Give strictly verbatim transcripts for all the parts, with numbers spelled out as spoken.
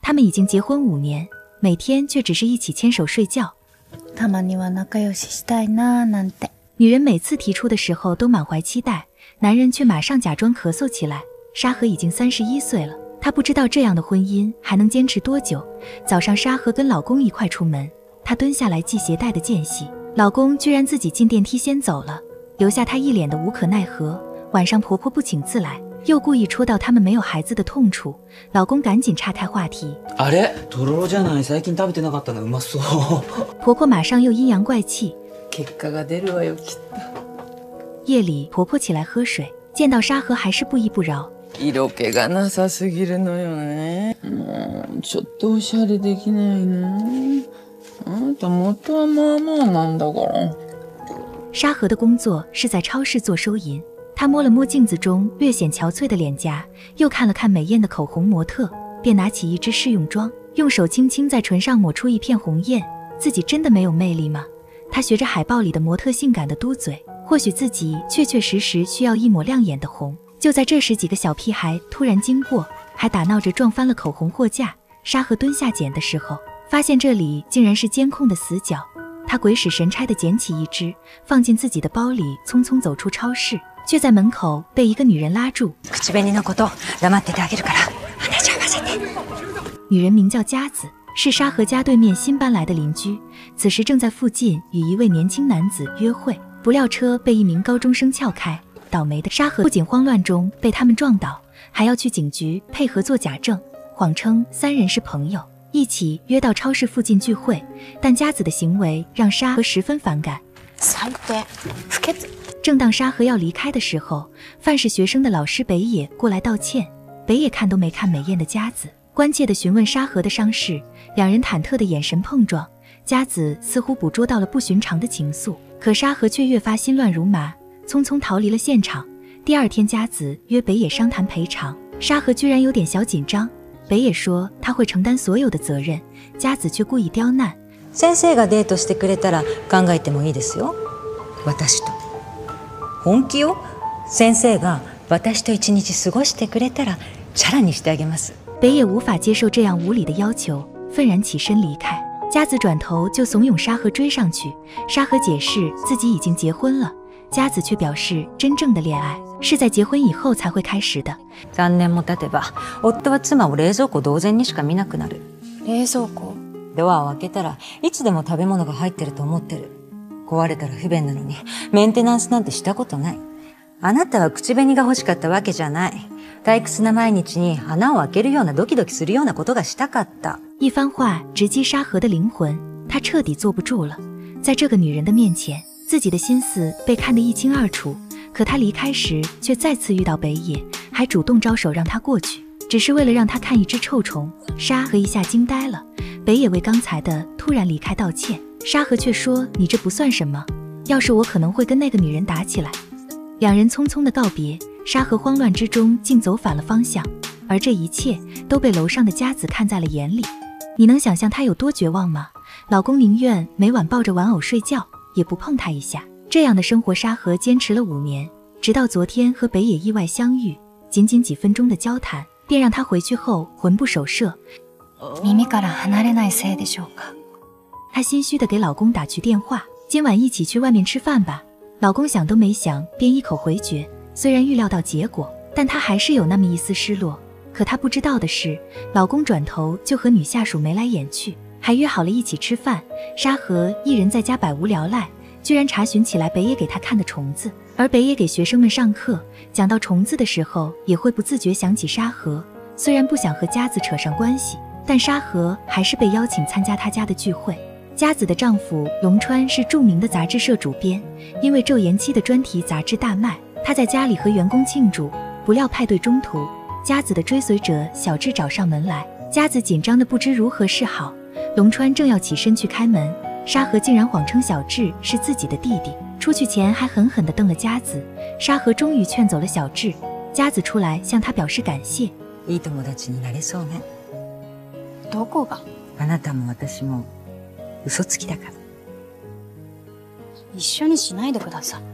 他们已经结婚五年，每天却只是一起牵手睡觉。 たまには仲良ししたいななんて。 女人每次提出的时候都满怀期待，男人却马上假装咳嗽起来。沙河已经三十一岁了，她不知道这样的婚姻还能坚持多久。早上沙河跟老公一块出门，她蹲下来系鞋带的间隙，老公居然自己进电梯先走了，留下她一脸的无可奈何。晚上婆婆不请自来，又故意戳到他们没有孩子的痛处，老公赶紧岔开话题。 あれ、とろろじゃない。最近食べてなかったの。うまそう。 婆婆马上又阴阳怪气。 結果が出るわよきっと。 夜里婆婆起来喝水，见到沙河还是不依不饶。 色気がなさすぎるのよね。もうちょっとおしゃれできないの。あなた元はまあまあなんだから。 沙河的工作是在超市做收银，她摸了摸镜子中略显憔悴的脸颊，又看了看美艳的口红模特，便拿起一支试用装，用手轻轻在唇上抹出一片红艳。自己真的没有魅力吗？她学着海报里的模特性感的嘟嘴，或许自己确确实实需要一抹亮眼的红。就在这时，几个小屁孩突然经过，还打闹着撞翻了口红货架。沙河蹲下捡的时候，发现这里竟然是监控的死角。他鬼使神差地捡起一支，放进自己的包里，匆匆走出超市，却在门口被一个女人拉住。女人名叫佳子，是沙河家对面新搬来的邻居，此时正在附近与一位年轻男子约会，不料车被一名高中生撬开。倒霉的沙河不仅慌乱中被他们撞倒，还要去警局配合做假证，谎称三人是朋友，一起约到超市附近聚会。但佳子的行为让沙河十分反感。正当沙河要离开的时候，犯事学生的老师北野过来道歉。北野看都没看美艳的佳子，关切地询问沙河的伤势，两人忐忑的眼神碰撞。佳子似乎捕捉到了不寻常的情愫，可沙河却越发心乱如麻，匆匆逃离了现场。第二天，佳子约北野商谈赔偿，沙河居然有点小紧張。北野说他会承担所有的责任，佳子却故意刁難。 先生がデートしてくれたら考えてもいいですよ。私と。本気よ。先生が私と一日過ごしてくれたらチャラにしてあげます。 北野无法接受这样无理的要求，愤然起身离开。佳子转头就怂恿沙河追上去，沙河解释自己已经结婚了。佳子却表示，真正的恋愛是在结婚以後才會開始的。 三年も経てば、夫は妻を冷蔵庫同然にしか見なくなる。 冷蔵庫？ ドアを開けたらいつでも食べ物が入ってると思ってる。壊れたら不便なのにメンテナンスなんてしたことない。あなたは口紅が欲しかったわけじゃない。退屈な毎日に穴を開けるようなドキドキするようなことがしたかった。 一番話直擊沙河的靈魂，他徹底坐不住了。在這個女人的面前，自己的心思被看得一清二楚。可他離開時卻再次遇到北野，還主動招手讓他過去，只是為了讓他看一隻臭蟲。沙河一下驚呆了。北野為剛才的突然離開道歉，沙河卻說：“你這不算什麼，要是我可能會跟那個女人打起來。”兩人匆匆的告別，沙河慌亂之中竟走反了方向，而這一切都被樓上的佳子看在了眼裡。你能想象她有多絕望嗎？老公寧願每晚抱着玩偶睡覺，也不碰她一下。這樣的生活，沙河堅持了五年，直到昨天和北野意外相遇，僅僅幾分鐘的交談，便讓他回去後魂不守舍。 耳から離れないせいでしょうか。 她心虛地給老公打去電話，今晚一起去外面吃飯吧。老公想都沒想，便一口回絕。雖然預料到結果，但她還是有那麼一絲失落。可她不知道的是，老公轉頭就和女下屬眉來眼去，還約好了一起吃飯。沙河一人在家百無聊賴，居然查詢起來北野給他看的蟲子。而北野給學生們上課，講到蟲子的時候，也會不自覺想起沙河。雖然不想和佳子扯上關係，但沙河還是被邀請參加他家的聚會。佳子的丈夫龍川是著名的雜誌社主編，因為晝顏妻的專題雜誌大賣，他在家裡和員工慶祝，不料派對中途，佳子的追隨者小智找上門來，佳子緊張的不知如何是好。龍川正要起身去開門，沙河竟然謊稱小智是自己的弟弟，出去前還狠狠地瞪了佳子。沙河終於勸走了小智，佳子出來向他表示感謝。 いい友達になれそうね。 どこが？ あなたも私も嘘つきだから。 一緒にしないでください。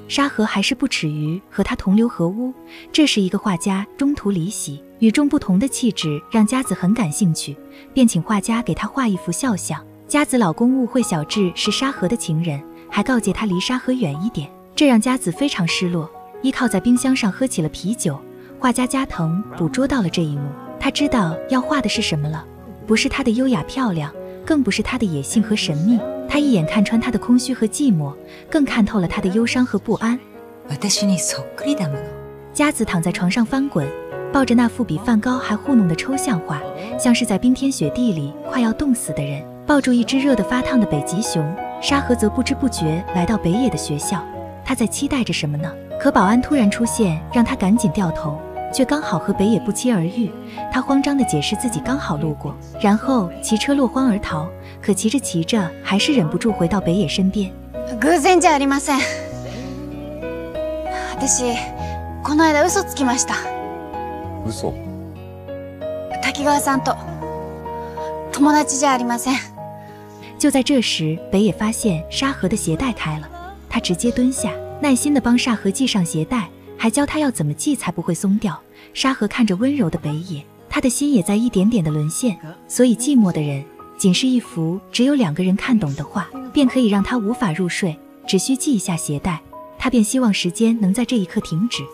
沙河还是不耻于和他同流合污。这时一个画家中途离席，与众不同的气质让佳子很感兴趣，便请画家给他画一幅肖像。佳子老公误会小智是沙河的情人，还告诫他离沙河远一点，这让佳子非常失落，依靠在冰箱上喝起了啤酒。画家加藤捕捉到了这一幕，他知道要画的是什么了，不是她的优雅漂亮，更不是她的野性和神秘，他一眼看穿她的空虚和寂寞，更看透了她的忧伤和不安。 私にそっくりだもの。 佳子躺在床上翻滚，抱着那幅比梵高还糊弄的抽象画，像是在冰天雪地里快要冻死的人，抱住一只热得发烫的北极熊。沙河则不知不觉来到北野的学校，他在期待着什么呢？可保安突然出现，让他赶紧掉头，却刚好和北野不期而遇。他慌张地解释自己刚好路过，然后骑车落荒而逃。可骑着骑着，还是忍不住回到北野身边。 偶然じゃありません。私この間嘘つきました。 嘘？ 滝川さんと友達じゃありません。 就在这时，北野发现沙河的鞋带开了，他直接蹲下，耐心地帮沙河系上鞋带，还教他要怎么系才不会松掉。沙河看着温柔的北野，他的心也在一点点的沦陷。所以寂寞的人，仅是一幅只有两个人看懂的画，便可以让他无法入睡。只需系一下鞋带，他便希望时间能在这一刻停止。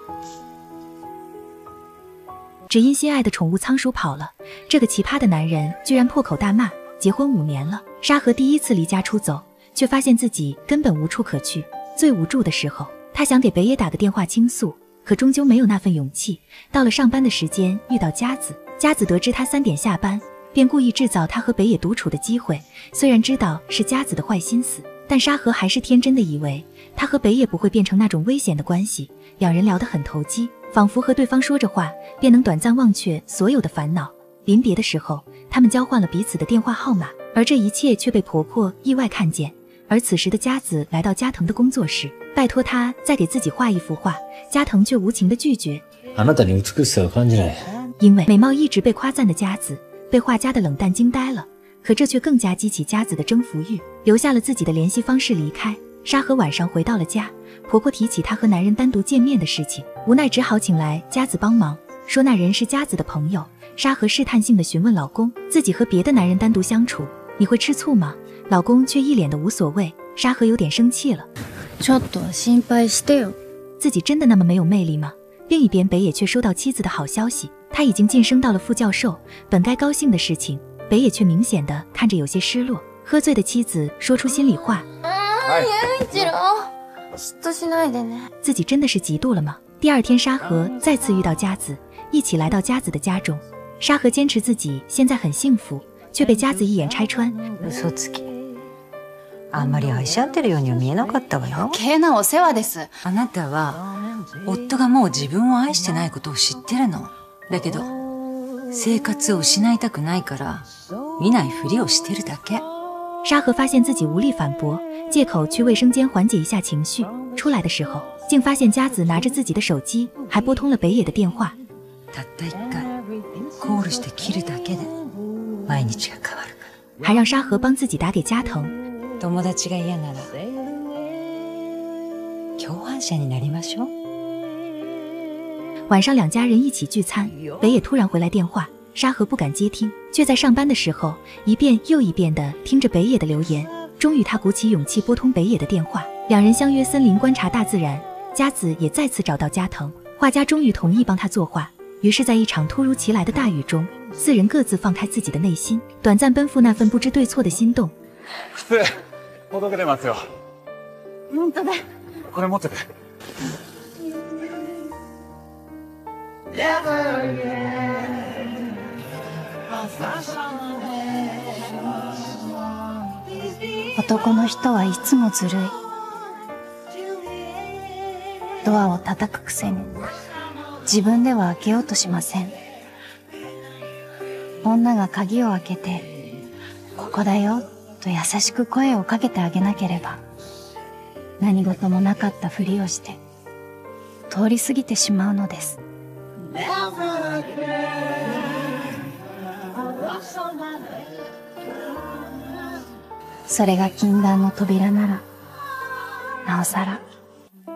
只因心爱的宠物仓鼠跑了，这个奇葩的男人居然破口大骂。结婚五年了，沙河第一次离家出走，却发现自己根本无处可去。最无助的时候，他想给北野打个电话倾诉，可终究没有那份勇气。到了上班的时间，遇到佳子，佳子得知他三点下班，便故意制造他和北野独处的机会。虽然知道是佳子的坏心思，但沙河还是天真的以为他和北野不会变成那种危险的关系。两人聊得很投机，仿佛和对方说着话，便能短暂忘却所有的烦恼。临别的时候，他们交换了彼此的电话号码，而这一切却被婆婆意外看见。而此时的佳子来到加藤的工作室，拜托他再给自己画一幅画，加藤却无情的拒绝。 あなたに美しさを感じない。 因为美貌一直被夸赞的佳子被画家的冷淡惊呆了，可这却更加激起佳子的征服欲，留下了自己的联系方式离开。沙河晚上回到了家，婆婆提起她和男人单独见面的事情，无奈只好请来佳子帮忙，说那人是佳子的朋友。沙河试探性地询问老公，自己和别的男人单独相处，你会吃醋吗？老公却一脸的无所谓。沙河有点生气了， ちょっと心配してよ。 自己真的那么没有魅力吗？另一边，北野却收到妻子的好消息，他已经晋升到了副教授。本该高兴的事情，北野却明显的看着有些失落。喝醉的妻子说出心里话，自己真的是嫉妒了吗？第二天，沙河再次遇到佳子，一起来到佳子的家中。沙河坚持自己现在很幸福，却被佳子一眼拆穿。 嘘つき。あんまり愛し合ってるようには見えなかったわよ。 余計なお世話です。 あなたは夫がもう自分を愛してないことを知ってるの。だけど生活を失いたくないから見ないふりをしてるだけ。 沙河发现自己无力反驳，借口去卫生间缓解一下情绪。出来的时候，竟发现佳子拿着自己的手机，还拨通了北野的电话。 たった一回コールして切るだけで毎日が変わるから。 还让沙河帮自己打给加藤。 友達が嫌なら共犯者になりましょう。 晚上两家人一起聚餐，北野突然回来电话，沙河不敢接听，却在上班的时候一遍又一遍地听着北野的留言。终于他鼓起勇气拨通北野的电话，两人相约森林观察大自然。佳子也再次找到加藤，画家终于同意帮他作画。于是在一場突如其来的大雨中，四人各自放开自己的内心，短暂奔赴那份不知对错的心动。 靴届けてますよ。 本当だ。 これ持ってて。 男の人はいつもずるい。ドアを叩くくせに自分では開けようとしません。女が鍵を開けて「ここだよ」と優しく声をかけてあげなければ、何事もなかったふりをして通り過ぎてしまうのです。それが禁断の扉なら、なおさら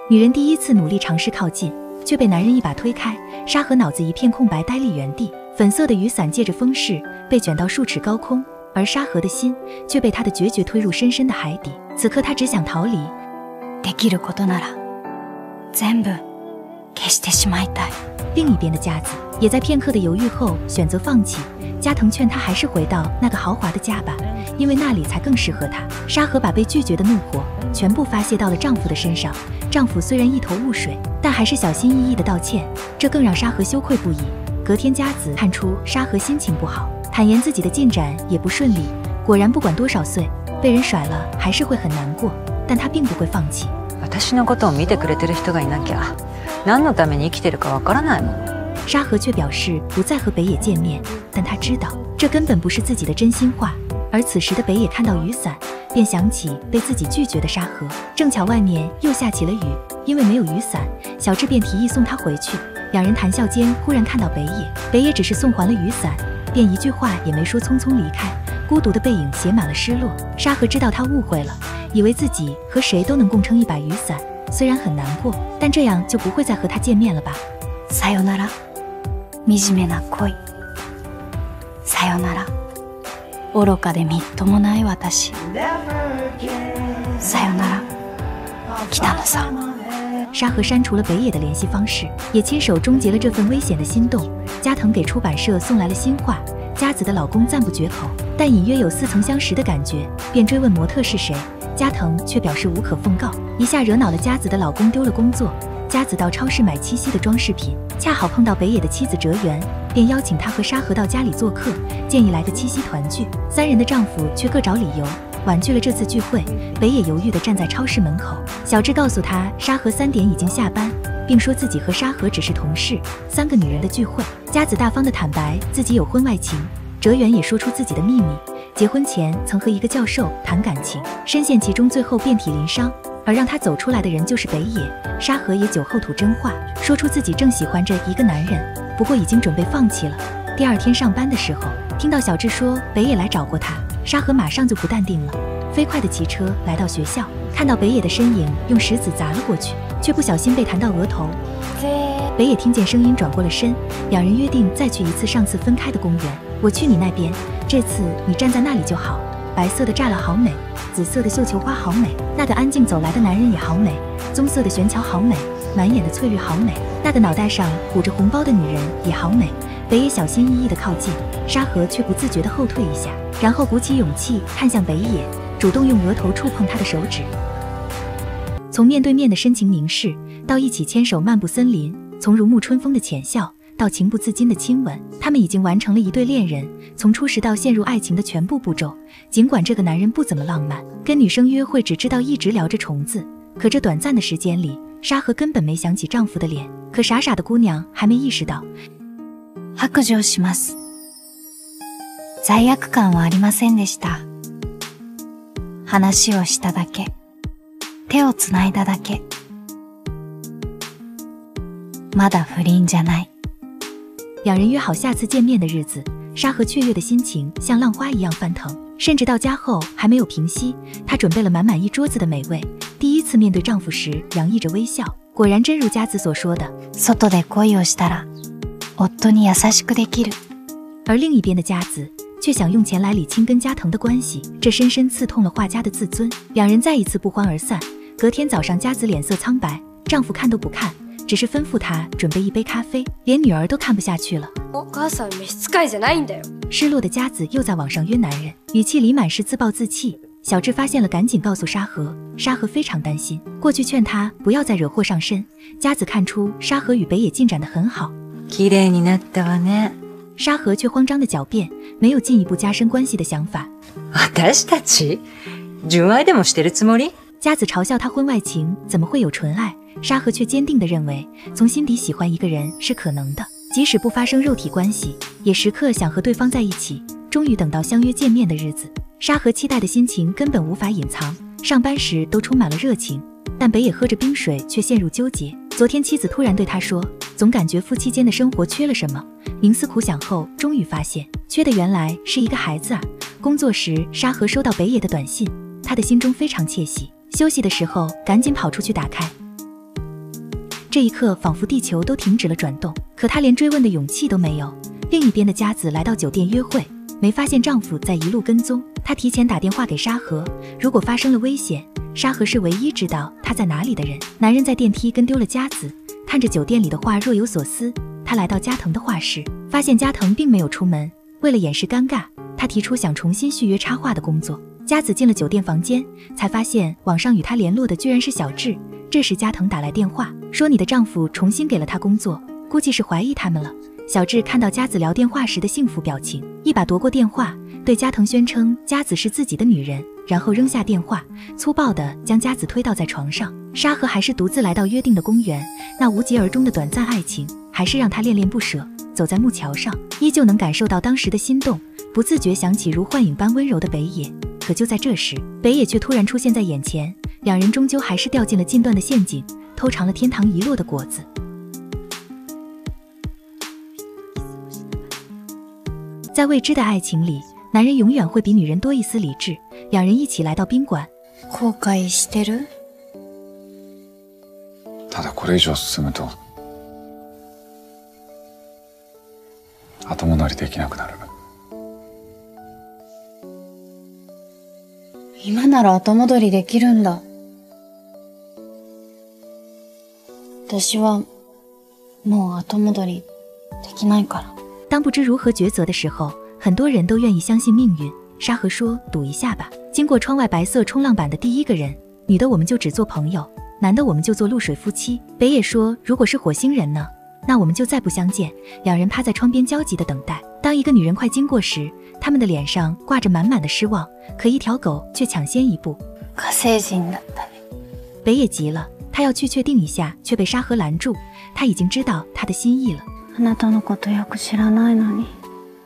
女人第一次努力尝试靠近，却被男人一把推开。沙河脑子一片空白，呆立原地。粉色的雨伞借着风势被卷到数尺高空，而沙河的心却被他的决绝推入深深的海底。此刻他只想逃离。 できることなら全部消してしまいたい。 另一边的佳子也在片刻的犹豫后选择放弃。加藤劝他还是回到那个豪华的家吧，因为那里才更适合他。沙河把被拒绝的怒火全部发泄到了丈夫的身上。丈夫虽然一头雾水，但还是小心翼翼的道歉，这更让沙河羞愧不已。隔天佳子看出沙河心情不好，坦言自己的进展也不顺利。果然不管多少岁，被人甩了还是会很难过，但他并不会放弃。 私のことを見てくれてる人がいなきゃ何のために生きてるかわからないもん。 沙河却表示不再和北野见面，但他知道这根本不是自己的真心话。而此时的北野看到雨伞，便想起被自己拒绝的沙河。正巧外面又下起了雨，因为没有雨伞，小智便提议送他回去。两人谈笑间，忽然看到北野，北野只是送还了雨伞，便一句话也没说，匆匆离开。孤独的背影写满了失落。沙河知道他误会了，以为自己和谁都能共撑一把雨伞，虽然很难过，但这样就不会再和他见面了吧。 さよなら惨めな恋。さよなら愚かでみっともない私。さよなら北野さん。 沙河删除了北野的联系方式，也亲手终结了这份危险的心动。加藤给出版社送来了新画，佳子的老公赞不绝口，但隐约有似曾相识的感觉，便追问模特是谁。加藤却表示无可奉告，一下惹恼了佳子的老公，丢了工作。佳子到超市买七夕的装饰品，恰好碰到北野的妻子哲原，便邀请他和沙河到家里做客，建议来个七夕团聚。三人的丈夫却各找理由婉拒了这次聚会。北野犹豫地站在超市门口，小智告诉他沙河三点已经下班，并说自己和沙河只是同事。三个女人的聚会，佳子大方地坦白自己有婚外情，哲原也说出自己的秘密，结婚前曾和一个教授谈感情，深陷其中，最后遍体鳞伤。而让他走出来的人就是北野。沙河也酒后吐真话，说出自己正喜欢着一个男人，不过已经准备放弃了。第二天上班的时候，听到小智说北野来找过他，沙河马上就不淡定了，飞快地骑车来到学校，看到北野的身影，用石子砸了过去，却不小心被弹到额头。北野听见声音转过了身，两人约定再去一次上次分开的公园，我去你那边，这次你站在那里就好。白色的栅栏好美，紫色的绣球花好美，那个安静走来的男人也好美，棕色的悬桥好美，满眼的翠绿好美，那个脑袋上鼓着红包的女人也好美。北野小心翼翼地靠近，沙河却不自觉地后退一下，然后鼓起勇气看向北野，主动用额头触碰他的手指。从面对面的深情凝视，到一起牵手漫步森林，从如沐春风的浅笑到情不自禁的亲吻，他们已经完成了一对恋人从初识到陷入爱情的全部步骤。尽管这个男人不怎么浪漫，跟女生约会只知道一直聊着虫子，可这短暂的时间里，沙河根本没想起丈夫的脸。可傻傻的姑娘还没意识到， 白状します。罪悪感はありませんでした。話をしただけ。手をつないだだけ。まだ不倫じゃない。 两人约好下次见面的日子，沙河雀跃的心情像浪花一样翻腾，甚至到家后还没有平息。她准备了满满一桌子的美味，第一次面对丈夫时洋溢着微笑，果然真如佳子所说的， 外で恋をしたら夫に優しくできる。 而另一边的佳子却想用钱来理清跟加藤的关系，这深深刺痛了画家的自尊。两人再一次不欢而散。隔天早上，佳子脸色苍白，丈夫看都不看，只是吩咐她准备一杯咖啡，连女儿都看不下去了。 お母さん召使いじゃないんだよ。 失落的佳子又在网上约男人，语气里满是自暴自弃。小智发现了，赶紧告诉沙河，沙河非常担心，过去劝他不要再惹祸上身。佳子看出沙河与北野进展得很好， 綺麗になったわね。 沙河却慌张地狡辩，没有进一步加深关系的想法。 私たち純愛でもしてるつもり？ 佳子嘲笑他婚外情怎么会有纯爱，沙河却坚定地认为从心底喜欢一个人是可能的，即使不发生肉体关系，也时刻想和对方在一起。终于等到相约见面的日子，沙河期待的心情根本无法隐藏，上班时都充满了热情，但北野喝着冰水却陷入纠结。昨天妻子突然对他说，总感觉夫妻间的生活缺了什么，冥思苦想后终于发现，缺的原来是一个孩子啊。工作时，沙河收到北野的短信，他的心中非常窃喜，休息的时候赶紧跑出去打开。 这一刻仿佛地球都停止了转动，可她连追问的勇气都没有。另一边的佳子来到酒店约会，没发现丈夫在一路跟踪，她提前打电话给沙河，如果发生了危险，沙河是唯一知道她在哪里的人。男人在电梯跟丢了佳子，看着酒店里的画若有所思。他来到加藤的画室，发现加藤并没有出门，为了掩饰尴尬，他提出想重新续约插画的工作。佳子进了酒店房间，才发现网上与她联络的居然是小智。这时加藤打来电话，说你的丈夫重新给了她工作，估计是怀疑他们了。小智看到佳子聊电话时的幸福表情，一把夺过电话，对加藤宣称佳子是自己的女人，然后扔下电话，粗暴地将佳子推倒在床上。沙河还是独自来到约定的公园，那无疾而终的短暂爱情还是让他恋恋不舍。走在木桥上，依旧能感受到当时的心动，不自觉想起如幻影般温柔的北野。可就在这时，北野却突然出现在眼前，两人终究还是掉进了禁断的陷阱，偷尝了天堂遗落的果子。在未知的爱情里，男人永远会比女人多一丝理智。两人一起来到宾馆。 後悔してる？ ただこれ以上進むと後戻りできなくなる。 今なら後戻りできるんだ。私はもう後戻りできないから。 当不知如何抉择的时候，很多人都愿意相信命运。沙河说：“赌一下吧。”经过窗外白色冲浪板的第一个人，女的我们就只做朋友，男的我们就做露水夫妻。北野说：“如果是火星人呢？那我们就再不相见。”两人趴在窗边焦急地等待。当一个女人快经过时，他们的脸上挂着满满的失望，可一条狗却抢先一步。 火星人だったね。 北野急了，他要去确定一下，却被沙河拦住。他已经知道他的心意了。 あなたのことよく知らないのに、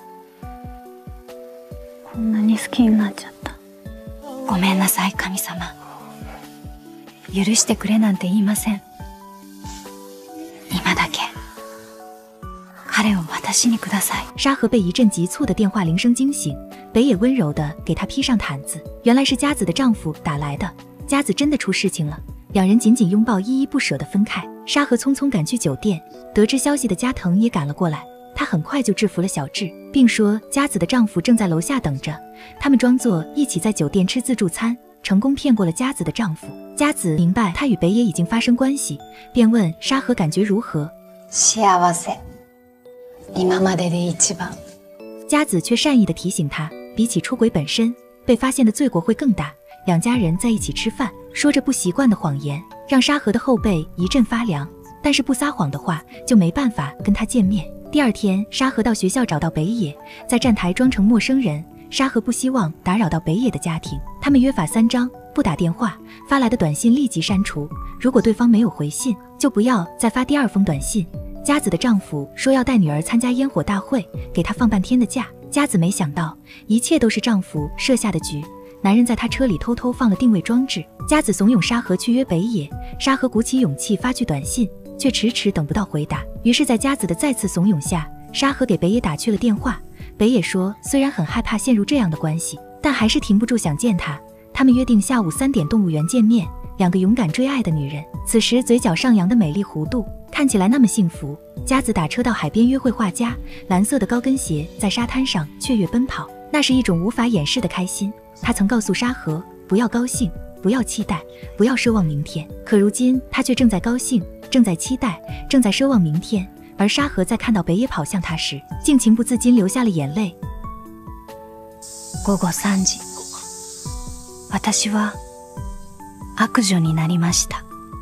こんなに好きになっちゃった。ごめんなさい、神様。許してくれなんて言いません。今だけ彼を私にください。 沙河被一阵急促的电话铃声惊醒，北野温柔地给她披上毯子，原来是佳子的丈夫打来的。佳子真的出事情了，两人紧紧拥抱，依依不舍地分开。沙河匆匆赶去酒店，得知消息的加藤也赶了过来。他很快就制服了小智，并说佳子的丈夫正在楼下等着。他们装作一起在酒店吃自助餐，成功骗过了佳子的丈夫。佳子明白他与北野已经发生关系，便问沙河感觉如何。 幸せ。今までで一番。 佳子却善意地提醒他，比起出轨本身，被发现的罪过会更大。两家人在一起吃饭，说着不习惯的谎言，让沙河的后背一阵发凉。但是不撒谎的话，就没办法跟他见面。第二天，沙河到学校找到北野，在站台装成陌生人。沙河不希望打扰到北野的家庭，他们约法三章：不打电话，发来的短信立即删除，如果对方没有回信，就不要再发第二封短信。佳子的丈夫说要带女儿参加烟火大会，给她放半天的假。佳子没想到，一切都是丈夫设下的局。男人在她车里偷偷放了定位装置。佳子怂恿沙河去约北野，沙河鼓起勇气发去短信，却迟迟等不到回答。于是，在佳子的再次怂恿下，沙河给北野打去了电话。北野说，虽然很害怕陷入这样的关系，但还是停不住想见他。他们约定下午三点动物园见面。两个勇敢追爱的女人，此时嘴角上扬的美丽弧度，看起来那么幸福。佳子打车到海边约会画家，蓝色的高跟鞋在沙滩上雀跃奔跑，那是一种无法掩饰的开心。他曾告诉沙河，不要高兴，不要期待，不要奢望明天。可如今他却正在高兴，正在期待，正在奢望明天。而沙河在看到北野跑向他时，竟情不自禁流下了眼泪。 午後三時、私は悪女になりました。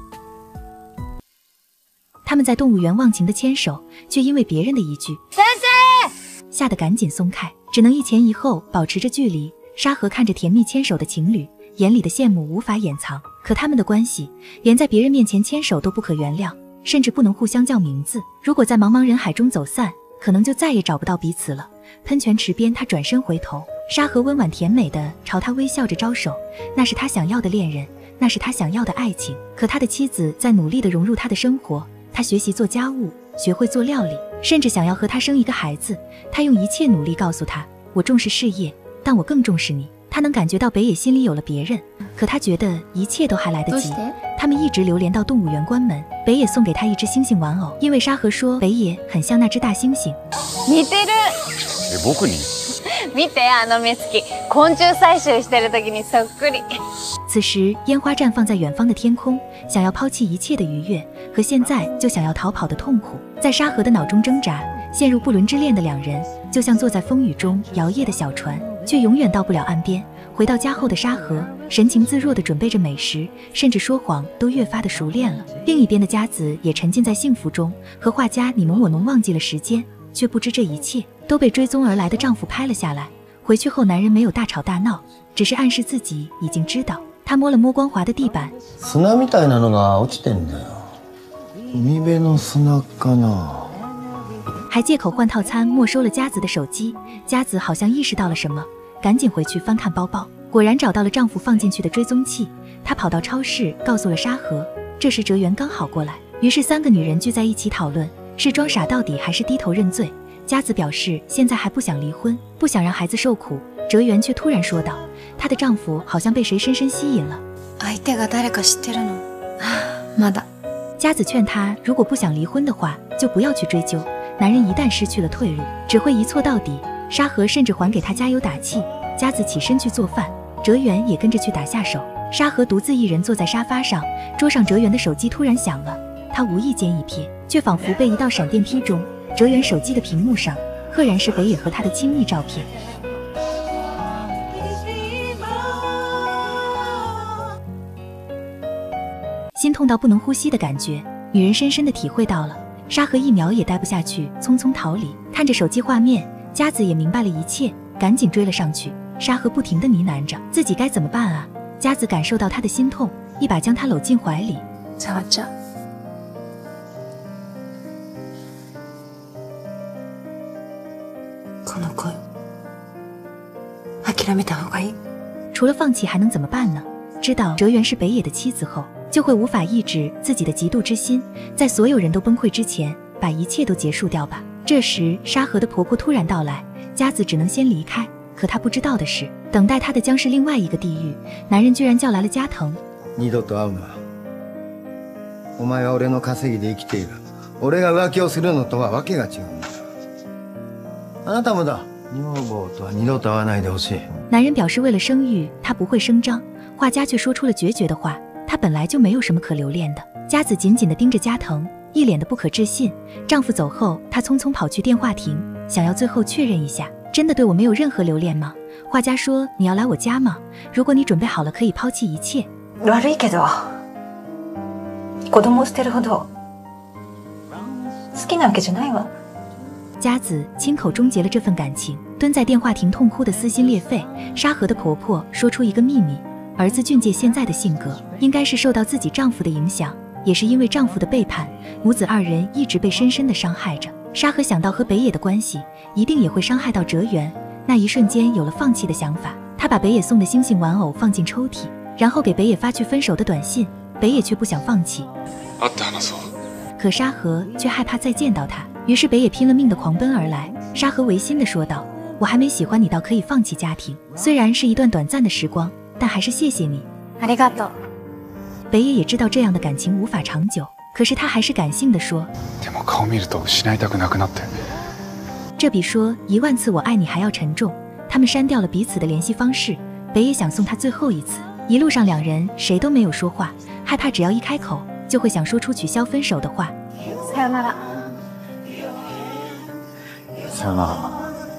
他们在动物园忘情的牵手，却因为别人的一句“先生”，吓得赶紧松开，只能一前一后保持着距离。沙河看着甜蜜牵手的情侣，眼里的羡慕无法掩藏。可他们的关系，连在别人面前牵手都不可原谅，甚至不能互相叫名字。如果在茫茫人海中走散，可能就再也找不到彼此了。喷泉池边，他转身回头，沙河温婉甜美地朝他微笑着招手，那是他想要的恋人，那是他想要的爱情。可他的妻子在努力地融入他的生活，他学习做家务，学会做料理，甚至想要和他生一个孩子。他用一切努力告诉他，我重视事业，但我更重视你。他能感觉到北野心里有了别人，可他觉得一切都还来得及。他他们一直流连到动物园关门。北野送给他一只猩猩玩偶，因为沙河说北野很像那只大猩猩。 似てる。 え、僕に？ 見てあの目つき、昆虫採集してる時にそっくり。 此时，烟花绽放在远方的天空，想要抛弃一切的愉悦和现在就想要逃跑的痛苦，在沙河的脑中挣扎。陷入不伦之恋的两人，就像坐在风雨中摇曳的小船，却永远到不了岸边。回到家后的沙河，神情自若地准备着美食，甚至说谎都越发的熟练了。另一边的佳子也沉浸在幸福中，和画家你侬我侬，忘记了时间，却不知这一切都被追踪而来的丈夫拍了下来。回去后，男人没有大吵大闹，只是暗示自己已经知道。他摸了摸光滑的地板， 砂みたいなのが落ちてんだよ。海辺の砂かな。 还借口换套餐没收了佳子的手机。佳子好像意识到了什么，赶紧回去翻看包包，果然找到了丈夫放进去的追踪器。她跑到超市告诉了沙河。这时哲元刚好过来，于是三个女人聚在一起讨论，是装傻到底还是低头认罪。佳子表示现在还不想离婚，不想让孩子受苦。哲元却突然说道，她的丈夫好像被谁深深吸引了。 相手が誰か知ってるの？まだ。 佳子劝她，如果不想离婚的话，就不要去追究。男人一旦失去了退路，只会一错到底。沙河甚至还给他加油打气。佳子起身去做饭，哲元也跟着去打下手。沙河独自一人坐在沙发上，桌上哲元的手机突然响了，他无意间一瞥，却仿佛被一道闪电劈中。哲元手机的屏幕上，赫然是北野和他的亲密照片。心痛到不能呼吸的感觉，女人深深地体会到了。沙河一秒也待不下去，匆匆逃离。看着手机画面，佳子也明白了一切，赶紧追了上去。沙河不停地呢喃着自己该怎么办啊。佳子感受到他的心痛，一把将他搂进怀里。 触っちゃう。 この恋、諦めた方がいい。 除了放弃还能怎么办呢？知道哲元是北野的妻子后，就会无法抑制自己的嫉妒之心，在所有人都崩溃之前，把一切都结束掉吧。这时，沙河的婆婆突然到来，佳子只能先离开。可她不知道的是，等待她的将是另外一个地狱。男人居然叫来了加藤。 二度と会うな。お前は俺の稼ぎで生きている。俺が浮気をするのとはわけが違うんだ。あなたもだ。女房とは二度と会わないでほしい。 男人表示为了生育，他不会声张。画家却说出了决绝的话。她本来就没有什么可留恋的。佳子紧紧地盯着加藤，一脸的不可置信。丈夫走后，她匆匆跑去电话亭，想要最后确认一下，真的对我没有任何留恋吗？画家说，你要来我家吗？如果你准备好了，可以抛弃一切。 悪いけど、子供を捨てるほど好きなわけじゃないわ。 佳子亲口终结了这份感情，蹲在电话亭痛哭得撕心裂肺。沙河的婆婆说出一个秘密。儿子俊介现在的性格，应该是受到自己丈夫的影响，也是因为丈夫的背叛，母子二人一直被深深地伤害着。沙河想到和北野的关系，一定也会伤害到哲元，那一瞬间有了放弃的想法。他把北野送的星星玩偶放进抽屉，然后给北野发去分手的短信。北野却不想放弃，可沙河却害怕再见到他，于是北野拼了命地狂奔而来。沙河违心地说道，我还没喜欢你到可以放弃家庭，虽然是一段短暂的时光，但还是谢谢你。 ありがとう。 北野也知道这样的感情无法长久，可是他还是感性地说， でも顔見ると失いたくなくなって。 这比说一万次我爱你还要沉重。他们删掉了彼此的联系方式，北野想送他最后一次。一路上两人谁都没有说话，害怕只要一开口就会想说出取消分手的话。 さよなら。 さよなら。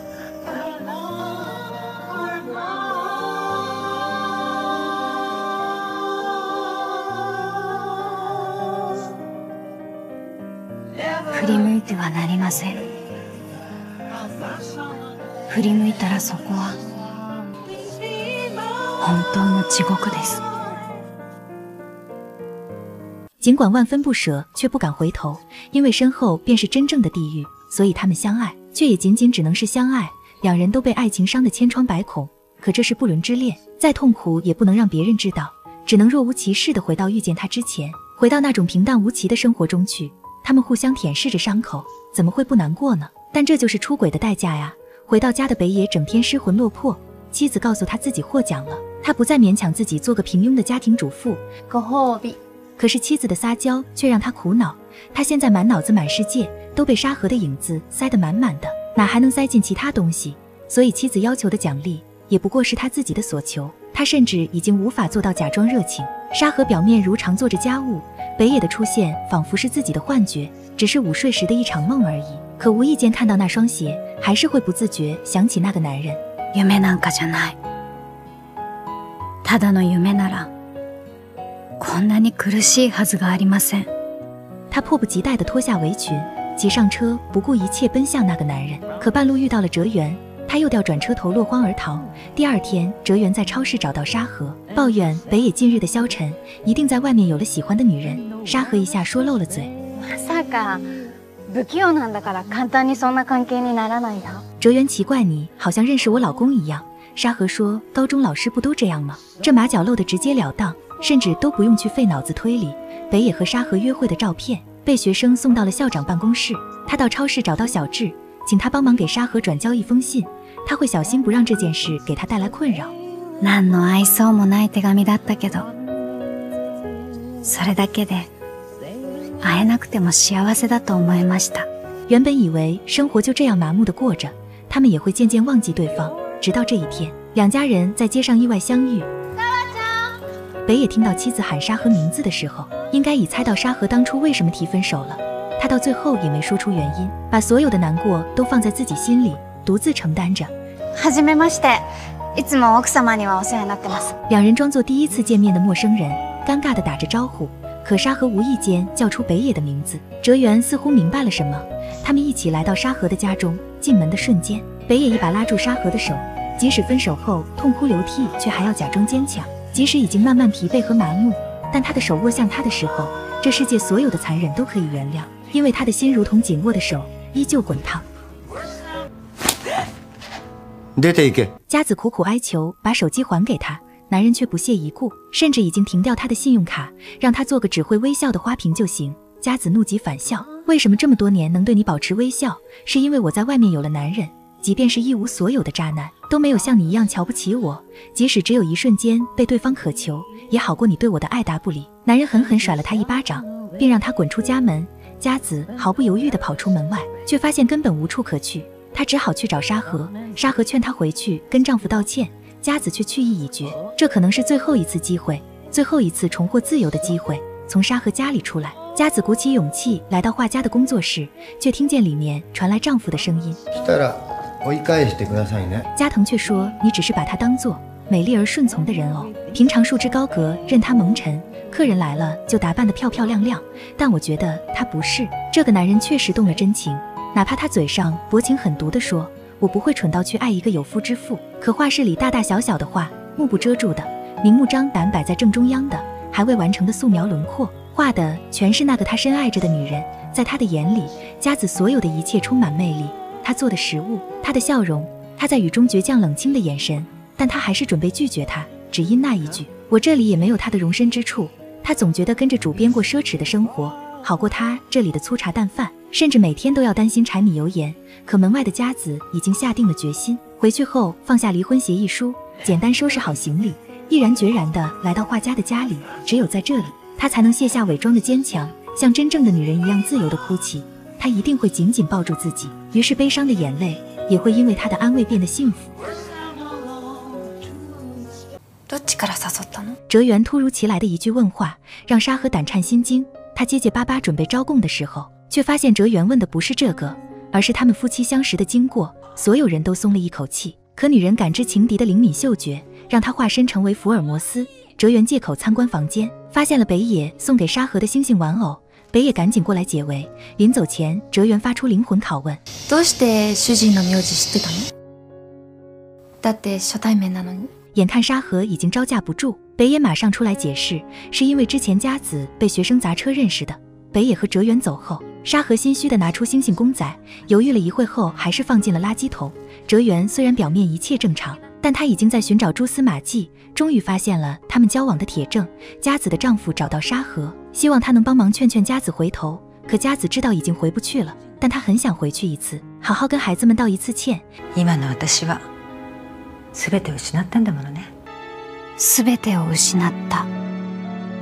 振り向いてはなりません。振り向いたらそこは本当の地獄です。 尽管万分不舍，却不敢回头，因为身后便是真正的地狱。所以他们相爱，却也仅仅只能是相爱。两人都被爱情伤得千疮百孔，可这是不伦之恋，再痛苦也不能让别人知道，只能若无其事地回到遇见他之前，回到那种平淡无奇的生活中去。他们互相舔舐着伤口，怎么会不难过呢？但这就是出轨的代价呀。回到家的北野整天失魂落魄，妻子告诉他自己获奖了，他不再勉强自己做个平庸的家庭主妇。 ご褒美。 可是妻子的撒娇却让他苦恼，他现在满脑子满世界都被沙河的影子塞得满满的，哪还能塞进其他东西？所以妻子要求的奖励也不过是他自己的所求，他甚至已经无法做到假装热情。沙河表面如常做着家务，北野的出现仿佛是自己的幻觉，只是午睡时的一场梦而已。可无意间看到那双鞋，还是会不自觉想起那个男人。 夢なんかじゃない。ただの夢なら、こんなに苦しいはずがありません。 他迫不及待地脱下围裙，骑上车，不顾一切奔向那个男人。可半路遇到了哲源，他又调转车头落荒而逃。第二天，哲源在超市找到沙河，抱怨北野近日的消沉，一定在外面有了喜欢的女人。沙河一下说漏了嘴。 まさか不器用なんだから簡単にそんな関係にならないよ。 哲源奇怪你好像认识我老公一样。沙河说高中老师不都这样吗？这马脚露得直截了当，甚至都不用去费脑子推理。北野和沙河约会的照片被学生送到了校长办公室，他到超市找到小智，请他帮忙给沙河转交一封信，他会小心不让这件事给他带来困扰。 何の愛想もない手紙だったけど、それだけで会えなくても幸せだと思いました。 原本以为生活就这样麻木地过着，他们也会渐渐忘记对方，直到这一天，两家人在街上意外相遇。北野听到妻子喊沙河名字的时候，应该已猜到沙河当初为什么提分手了，他到最后也没说出原因，把所有的难过都放在自己心里，独自承担着。 はじめまして、いつも奥様にはお世話になってます。 两人装作第一次见面的陌生人，尴尬地打着招呼。可沙河无意间叫出北野的名字，哲源似乎明白了什么，他们一起来到沙河的家中。进门的瞬间，北野一把拉住沙河的手，即使分手后痛哭流涕，却还要假装坚强。即使已经慢慢疲惫和麻木，但他的手握向他的时候，这世界所有的残忍都可以原谅，因为他的心如同紧握的手，依旧滚烫。 出て行け。 佳子苦苦哀求，把手机还给他。男人却不屑一顾，甚至已经停掉他的信用卡，让他做个只会微笑的花瓶就行。佳子怒极反笑，为什么这么多年能对你保持微笑？是因为我在外面有了男人，即便是一无所有的渣男，都没有像你一样瞧不起我。即使只有一瞬间被对方渴求，也好过你对我的爱答不理。男人狠狠甩了他一巴掌，并让他滚出家门。佳子毫不犹豫地跑出门外，却发现根本无处可去，她只好去找沙河。沙河劝她回去跟丈夫道歉，佳子却去意已决，这可能是最后一次机会，最后一次重获自由的机会。从沙河家里出来，佳子鼓起勇气来到画家的工作室，却听见里面传来丈夫的声音。加藤却说：“你只是把她当作美丽而顺从的人偶，平常束之高阁，任她蒙尘。客人来了就打扮得漂漂亮亮，但我觉得他不是。”这个男人确实动了真情，哪怕他嘴上薄情狠毒地说：“我不会蠢到去爱一个有妇之夫。”可画室里大大小小的画，目不遮住的，明目张胆摆在正中央的，还未完成的素描轮廓，画的全是那个他深爱着的女人。在他的眼里，佳子所有的一切充满魅力。他做的食物，他的笑容，他在雨中倔强冷清的眼神，但他还是准备拒绝他，只因那一句：“我这里也没有他的容身之处。”他总觉得跟着主编过奢侈的生活，好过他这里的粗茶淡饭，甚至每天都要担心柴米油盐。可门外的佳子已经下定了决心，回去后放下离婚协议书，简单收拾好行李，毅然决然地来到画家的家里。只有在这里，他才能卸下伪装的坚强，像真正的女人一样自由地哭泣。他一定会紧紧抱住自己，于是悲伤的眼泪也会因为他的安慰变得幸福。哲源突如其来的一句问话，让沙河胆颤心惊。他结结巴巴准备招供的时候，却发现哲源问的不是这个，而是他们夫妻相识的经过。所有人都松了一口气，可女人感知情敌的灵敏嗅觉，让她化身成为福尔摩斯。哲源借口参观房间，发现了北野送给沙河的星星玩偶。北野赶紧过来解围，临走前，哲源发出灵魂拷问： どうして主人の名字知ってたの？だって初対面なのに。 眼看沙河已经招架不住，北野马上出来解释，是因为之前佳子被学生砸车认识的。北野和哲源走后，沙河心虚地拿出星星公仔，犹豫了一会后，还是放进了垃圾桶。哲源虽然表面一切正常，但他已经在寻找蛛丝马迹，终于发现了他们交往的铁证。佳子的丈夫找到沙河，希望他能帮忙劝劝佳子回头。可佳子知道已经回不去了，但他很想回去一次，好好跟孩子们道一次歉。 今の私は全てを失ったんだものね。 全てを失った。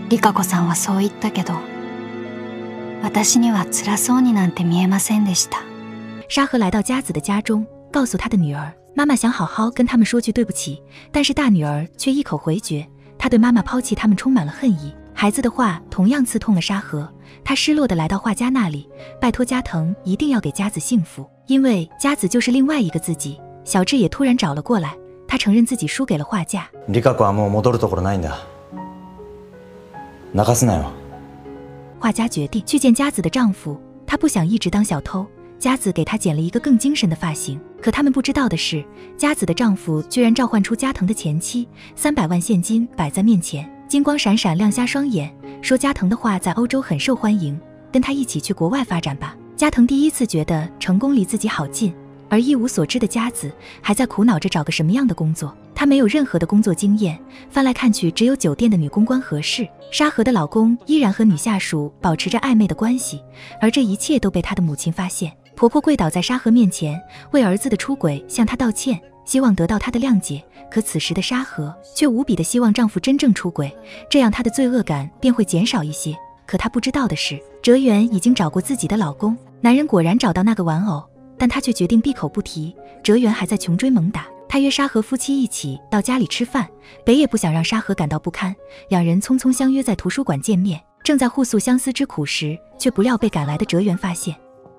リカ子さんはそう言ったけど、私には辛そうになんて見えませんでした。 沙河来到佳子的家中，告诉他的女儿，妈妈想好好跟他们说句对不起，但是大女儿却一口回绝，她对妈妈抛弃他们充满了恨意。孩子的话同样刺痛了沙河，他失落地来到画家那里，拜托加藤一定要给佳子幸福，因为佳子就是另外一个自己。小智也突然找了过来，他承认自己输给了画家。 リカ子はもう戻るところないんだ。泣かすなよ。 画家决定去见佳子的丈夫，她不想一直当小偷。佳子给她剪了一个更精神的发型，可他们不知道的是，佳子的丈夫居然召唤出加藤的前妻，三百万现金摆在面前，金光闪闪，亮瞎双眼，说加藤的画在欧洲很受欢迎，跟他一起去国外发展吧。加藤第一次觉得成功离自己好近，而一无所知的佳子还在苦恼着找个什么样的工作。她没有任何的工作经验，翻来看去只有酒店的女公关合适。沙河的老公依然和女下属保持着暧昧的关系，而这一切都被她的母亲发现。婆婆跪倒在沙河面前，为儿子的出轨向她道歉，希望得到她的谅解。可此时的沙河却无比的希望丈夫真正出轨，这样她的罪恶感便会减少一些。可她不知道的是，哲源已经找过自己的老公，男人果然找到那个玩偶，但她却决定闭口不提。哲源还在穷追猛打，他约沙河夫妻一起到家里吃饭，北野不想让沙河感到不堪，两人匆匆相约在图书馆见面。正在互诉相思之苦时，却不料被赶来的哲源发现。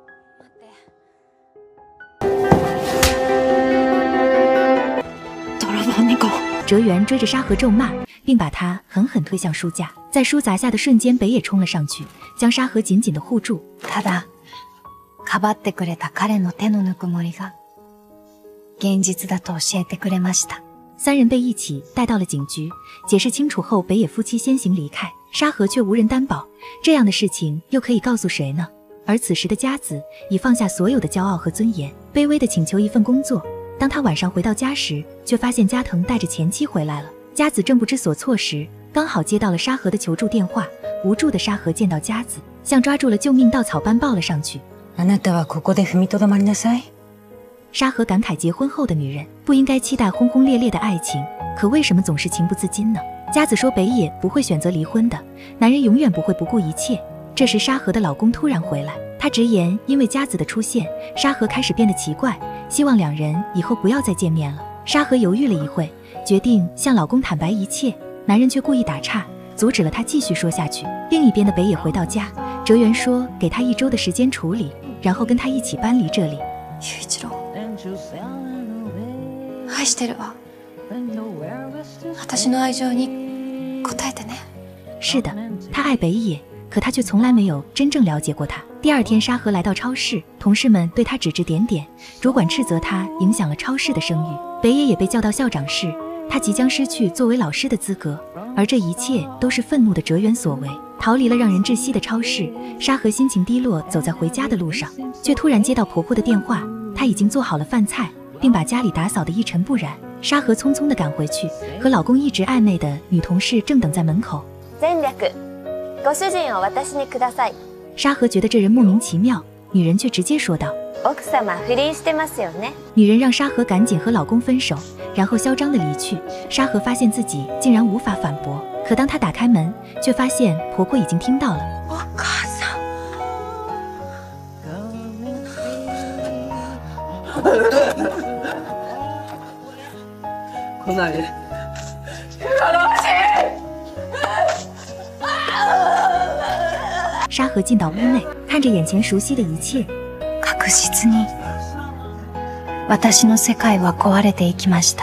哲源追着沙河咒骂，并把他狠狠推向书架。在书砸下的瞬间，北野冲了上去，将沙河紧紧地护住。 ただ、かばってくれた彼の手のぬくもりが現実だと教えてくれました。 三人被一起带到了警局，解释清楚后，北野夫妻先行离开，沙河却无人担保。这样的事情又可以告诉谁呢？而此时的佳子已放下所有的骄傲和尊严，卑微地请求一份工作。当他晚上回到家时，却发现加藤带着前妻回来了。佳子正不知所措时，刚好接到了沙河的求助电话。无助的沙河见到佳子，像抓住了救命稻草般抱了上去。 あなたはここで踏みとどまりなさい。 沙河感慨结婚后的女人不应该期待轰轰烈烈的爱情，可为什么总是情不自禁呢？佳子说北野不会选择离婚的，男人永远不会不顾一切。这时沙河的老公突然回来，他直言因为佳子的出现，沙河开始变得奇怪，希望两人以后不要再见面了。沙河犹豫了一会，决定向老公坦白一切，男人却故意打岔，阻止了他继续说下去。另一边的北野回到家，哲源说给他一周的时间处理，然后跟他一起搬离这里。 雄一郎、愛してるわ。私の愛情に応えてね。 是的，他爱北野，可他却从来没有真正了解过他。第二天，沙河来到超市，同事们对他指指点点，主管斥责他影响了超市的声誉。北野也被叫到校长室，他即将失去作为老师的资格，而这一切都是愤怒的哲源所为。逃离了让人窒息的超市，沙河心情低落，走在回家的路上，却突然接到婆婆的电话，她已经做好了饭菜，并把家里打扫得一尘不染。沙河匆匆地赶回去，和老公一直暧昧的女同事正等在门口。 全略、ご主人を私にください。 沙河觉得这人莫名其妙，女人却直接说道： 奥様不倫してますよね。 女人让沙河赶紧和老公分手，然后嚣张地离去。沙河发现自己竟然无法反驳，可当她打开门，却发现婆婆已经听到了。 お母さん。 来ないで。 沙河进到屋内，看着眼前熟悉的一切， 確実に私の世界は壊れていきました。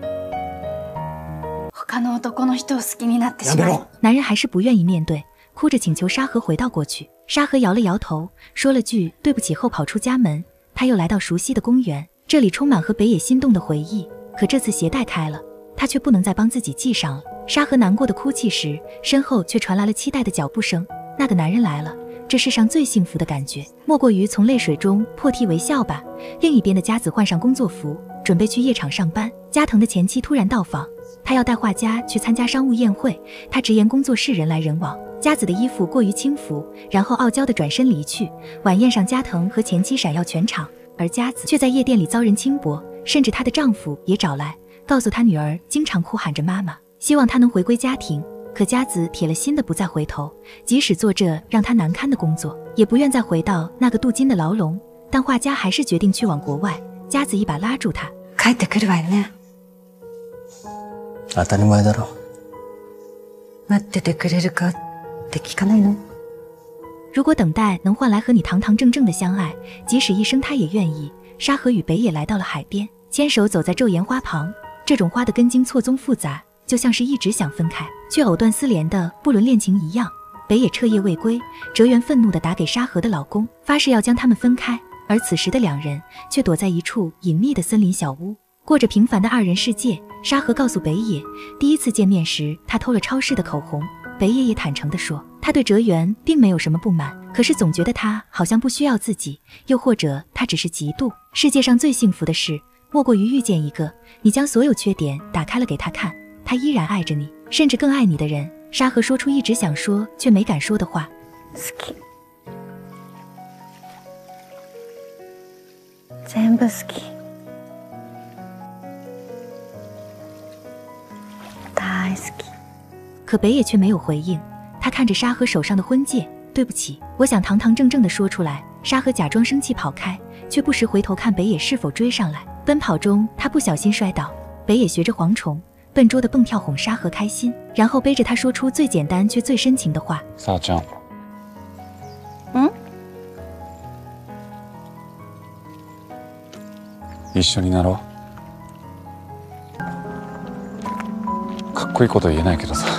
他の男の人を好きになってしまい。 男人还是不愿意面对，哭着请求沙河回到过去。沙河摇了摇头，说了句对不起后跑出家门。他又来到熟悉的公园，这里充满和北野心动的回忆。可这次鞋带开了，他却不能再帮自己系上了。沙河难过的哭泣时，身后却传来了期待的脚步声。那个男人来了，这世上最幸福的感觉，莫过于从泪水中破涕为笑吧。另一边的佳子换上工作服，准备去夜场上班。加藤的前妻突然到访，他要带画家去参加商务宴会，他直言工作室人来人往。佳子的衣服过于轻浮，然后傲娇地转身离去。晚宴上，加藤和前妻闪耀全场，而佳子却在夜店里遭人轻薄，甚至她的丈夫也找来，告诉她女儿经常哭喊着妈妈，希望她能回归家庭。 可佳子铁了心的不再回头，即使做这让他难堪的工作，也不愿再回到那个镀金的牢笼。但画家还是决定去往国外。佳子一把拉住他， 帰ってくるわよね。 当たり前だろ。 待っててくれるかって聞かないの？ 如果等待能换来和你堂堂正正的相爱，即使一生他也愿意。沙河与北野来到了海边，牵手走在昼颜花旁。这种花的根茎错综复杂，就像是一直想分开，却藕断丝连的不伦恋情一样。北野彻夜未归，哲原愤怒地打给沙河的老公，发誓要将他们分开。而此时的两人却躲在一处隐秘的森林小屋，过着平凡的二人世界。沙河告诉北野，第一次见面时他偷了超市的口红。北野也坦诚地说，他对哲原并没有什么不满，可是总觉得他好像不需要自己，又或者他只是嫉妒。世界上最幸福的事，莫过于遇见一个你将所有缺点打开了给他看，他依然爱着你，甚至更爱你的人。沙河说出一直想说却没敢说的话， 全部好き。大好き。 可北野却没有回应。他看着沙河手上的婚戒，对不起，我想堂堂正正地说出来。沙河假装生气跑开，却不时回头看北野是否追上来。奔跑中他不小心摔倒，北野学着蝗虫笨拙的蹦跳哄沙河开心，然后背着他说出最简单却最深情的话。 さあちゃん。 ん？ 一緒になろう。かっこいいこと言えないけどさ、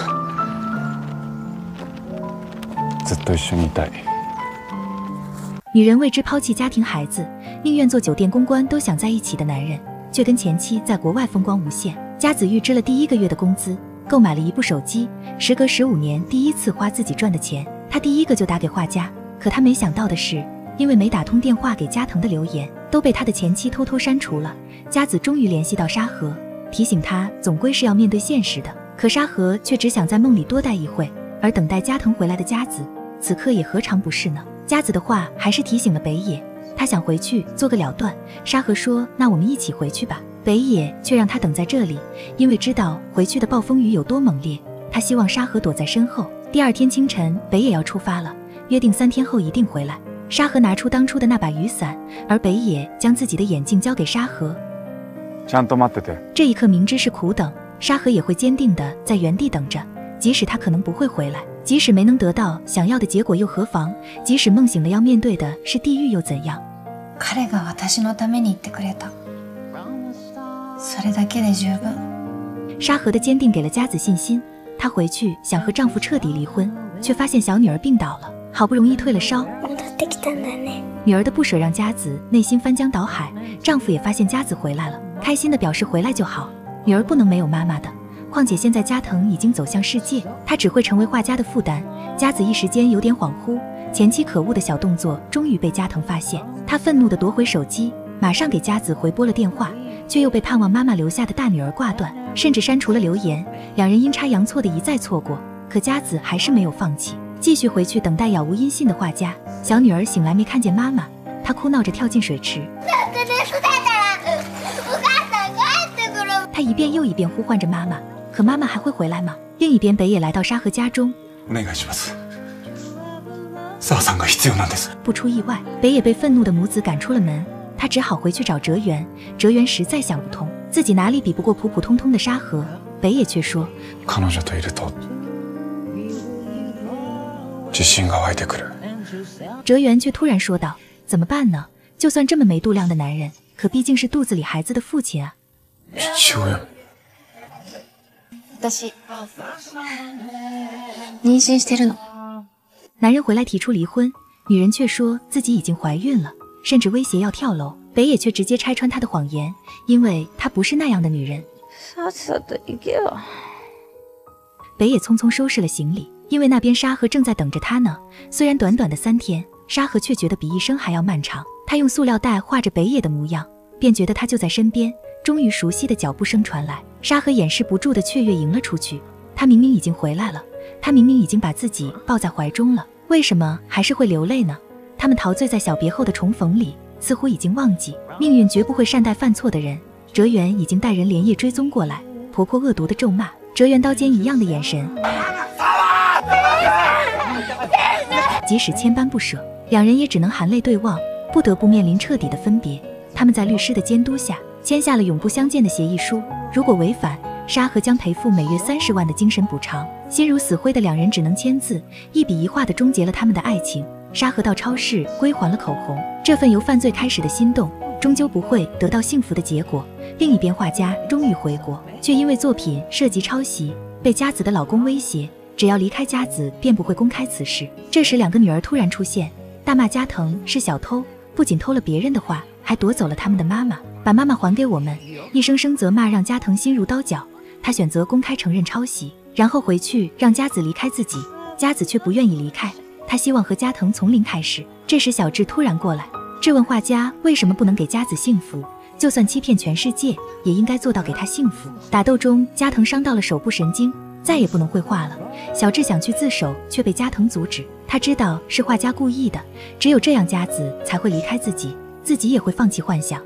ずっと一緒にいたい。 女人为之抛弃家庭孩子，宁愿做酒店公关都想在一起的男人，却跟前妻在国外风光无限。佳子预支了第一个月的工资，购买了一部手机，时隔十五年第一次花自己赚的钱。他第一个就打给画家，可他没想到的是，因为没打通电话给加藤的留言都被他的前妻偷偷删除了。佳子终于联系到沙河，提醒他总归是要面对现实的，可沙河却只想在梦里多待一会。而等待加藤回来的佳子，此刻也何尝不是呢？佳子的话还是提醒了北野，他想回去做个了断。沙河说，那我们一起回去吧。北野却让他等在这里，因为知道回去的暴风雨有多猛烈，他希望沙河躲在身后。第二天清晨，北野要出发了，约定三天后一定回来。沙河拿出当初的那把雨伞，而北野将自己的眼镜交给沙河。 ちゃんと待ってて。 这一刻明知是苦等，沙河也会坚定地在原地等着，即使他可能不会回来，即使没能得到想要的结果又何妨？即使梦醒了要面对的是地狱又怎样？ 彼が私のために言ってくれた。それだけで十分。 沙河的坚定给了佳子信心，她回去想和丈夫彻底离婚，却发现小女儿病倒了，好不容易退了烧。女儿的不舍让佳子内心翻江倒海，丈夫也发现佳子回来了，开心地表示回来就好，女儿不能没有妈妈的。况且现在加藤已经走向世界，他只会成为画家的负担。佳子一时间有点恍惚，前妻可恶的小动作终于被加藤发现，他愤怒地夺回手机，马上给佳子回拨了电话，却又被盼望妈妈留下的大女儿挂断，甚至删除了留言。两人阴差阳错的一再错过，可佳子还是没有放弃，继续回去等待杳无音信的画家。小女儿醒来没看见妈妈，她哭闹着跳进水池，她一遍又一遍呼唤着妈妈，可妈妈还会回来吗？另一边，北野来到沙河家中。 お願いします。沙さんが必要なんです。 不出意外，北野被愤怒的母子赶出了门，他只好回去找哲原。哲原实在想不通，自己哪里比不过普普通通的沙河。北野却说， 彼女といると自信が湧いてくる。 哲原却突然说道，怎么办呢？就算这么没度量的男人，可毕竟是肚子里孩子的父亲啊。 父親。 私、妊娠してるの。 男人回来提出离婚，女人却说自己已经怀孕了，甚至威胁要跳楼。北野却直接拆穿她的谎言，因为她不是那样的女人。北野匆匆收拾了行李，因为那边沙河正在等着他呢。虽然短短的三天，沙河却觉得比一生还要漫长。他用塑料袋画着北野的模样，便觉得他就在身边。终于熟悉的脚步声传来，沙河掩饰不住的雀跃迎了出去。他明明已经回来了，他明明已经把自己抱在怀中了，为什么还是会流泪呢？他们陶醉在小别后的重逢里，似乎已经忘记命运绝不会善待犯错的人。哲原已经带人连夜追踪过来，婆婆恶毒的咒骂，哲原刀尖一样的眼神。 即使千般不舍，两人也只能含泪对望，不得不面临彻底的分别。他们在律师的监督下签下了永不相见的协议书，如果违反，沙河将赔付每月三十万的精神补偿。心如死灰的两人只能签字，一笔一画地终结了他们的爱情。沙河到超市归还了口红，这份由犯罪开始的心动，终究不会得到幸福的结果。另一边，画家终于回国，却因为作品涉及抄袭，被佳子的老公威胁，只要离开佳子，便不会公开此事。这时，两个女儿突然出现，大骂加藤是小偷，不仅偷了别人的画，还夺走了他们的妈妈，把妈妈还给我们，一声声责骂让加藤心如刀绞。他选择公开承认抄袭，然后回去让佳子离开自己。佳子却不愿意离开，他希望和加藤从零开始。这时小智突然过来，质问画家为什么不能给佳子幸福，就算欺骗全世界，也应该做到给她幸福。打斗中，加藤伤到了手部神经，再也不能绘画了。小智想去自首，却被加藤阻止。他知道是画家故意的，只有这样佳子才会离开自己，自己也会放弃幻想。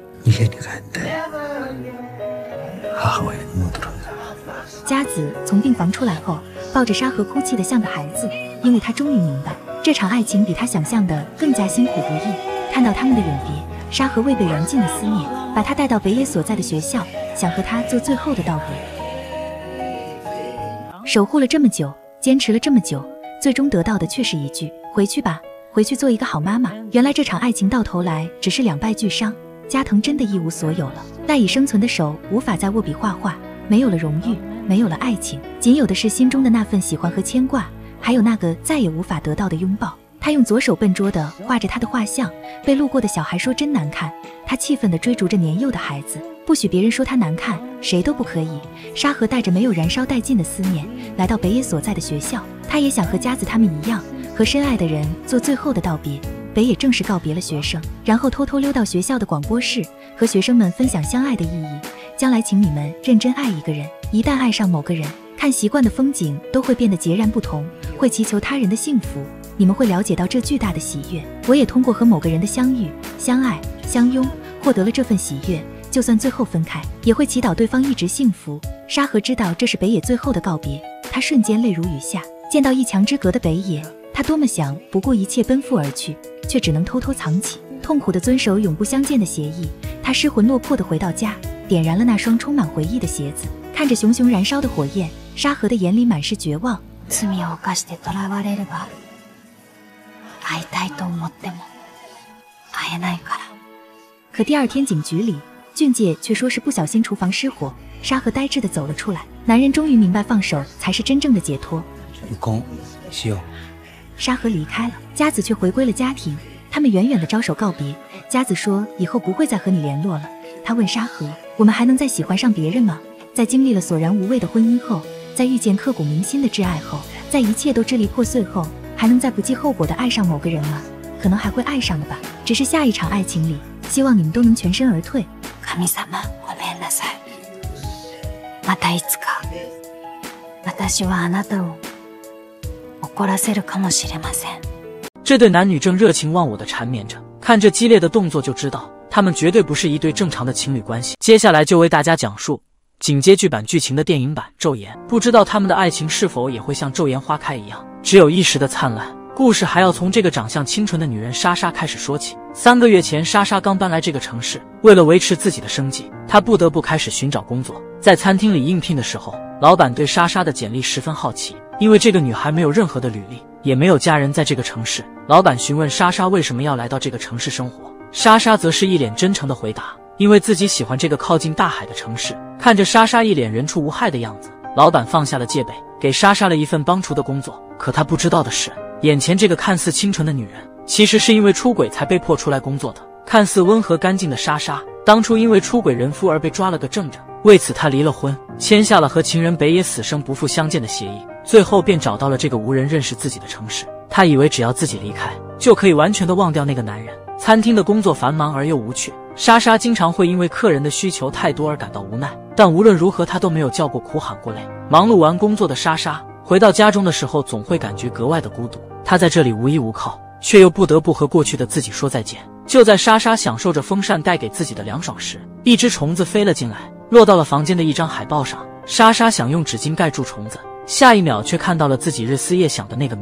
佳子从病房出来后，抱着沙河哭泣得像个孩子，因为他终于明白，这场爱情比他想象的更加辛苦不易。看到他们的永别，沙河未被燃尽的思念，把他带到北野所在的学校，想和他做最后的道别。守护了这么久，坚持了这么久，最终得到的却是一句回去吧，回去做一个好妈妈。原来这场爱情到头来只是两败俱伤，加藤真的一无所有了，赖以生存的手无法再握笔画画，没有了荣誉，没有了爱情，仅有的是心中的那份喜欢和牵挂，还有那个再也无法得到的拥抱。他用左手笨拙地画着他的画像，被路过的小孩说真难看，他气愤地追逐着年幼的孩子，不许别人说他难看，谁都不可以。沙河带着没有燃烧殆尽的思念，来到北野所在的学校，他也想和佳子他们一样，和深爱的人做最后的道别。北野正式告别了学生，然后偷偷溜到学校的广播室，和学生们分享相爱的意义。将来请你们认真爱一个人，一旦爱上某个人，看习惯的风景都会变得截然不同，会祈求他人的幸福，你们会了解到这巨大的喜悦。我也通过和某个人的相遇、相爱、相拥，获得了这份喜悦，就算最后分开，也会祈祷对方一直幸福。沙河知道这是北野最后的告别，他瞬间泪如雨下。见到一墙之隔的北野，他多么想不顾一切奔赴而去，却只能偷偷藏起，痛苦地遵守永不相见的协议。他失魂落魄地回到家，点燃了那双充满回忆的鞋子，看着熊熊燃烧的火焰，沙河的眼里满是绝望。 罪を犯して囚われれば、会いたいと思っても会えないから。 可第二天警局里，俊介却说是不小心厨房失火，沙河呆滞地走了出来。男人终于明白，放手才是真正的解脱。 离婚しよう。 沙河离开了，佳子却回归了家庭。他们远远地招手告别，佳子说以后不会再和你联络了。他问沙河，我们还能再喜欢上别人吗？在经历了索然无味的婚姻后，在遇见刻骨铭心的挚爱后，在一切都支离破碎后，还能再不计后果地爱上某个人吗？可能还会爱上的吧，只是下一场爱情里，希望你们都能全身而退。 神様、ごめんなさい。またいつか、私はあなたを怒らせるかもしれません。 这对男女正热情忘我地缠绵着，看这激烈的动作就知道，他们绝对不是一对正常的情侣关系。接下来就为大家讲述紧接剧版剧情的电影版《昼颜》，不知道他们的爱情是否也会像昼颜花开一样，只有一时的灿烂。故事还要从这个长相清纯的女人莎莎开始说起。三个月前，莎莎刚搬来这个城市，为了维持自己的生计，她不得不开始寻找工作。在餐厅里应聘的时候，老板对莎莎的简历十分好奇，因为这个女孩没有任何的履历，也没有家人在这个城市。老板询问莎莎为什么要来到这个城市生活，莎莎则是一脸真诚的回答，因为自己喜欢这个靠近大海的城市。看着莎莎一脸人畜无害的样子，老板放下了戒备，给莎莎了一份帮厨的工作。可他不知道的是，眼前这个看似清纯的女人，其实是因为出轨才被迫出来工作的。看似温和干净的莎莎，当初因为出轨人夫而被抓了个正着，为此她离了婚，签下了和情人北野死生不复相见的协议，最后便找到了这个无人认识自己的城市。她以为只要自己离开，就可以完全的忘掉那个男人。餐厅的工作繁忙而又无趣，莎莎经常会因为客人的需求太多而感到无奈，但无论如何她都没有叫过苦喊过累。忙碌完工作的莎莎回到家中的时候，总会感觉格外的孤独。她在这里无依无靠，却又不得不和过去的自己说再见。就在莎莎享受着风扇带给自己的凉爽时，一只虫子飞了进来，落到了房间的一张海报上。莎莎想用纸巾盖住虫子，下一秒却看到了自己日思夜想的那个名字。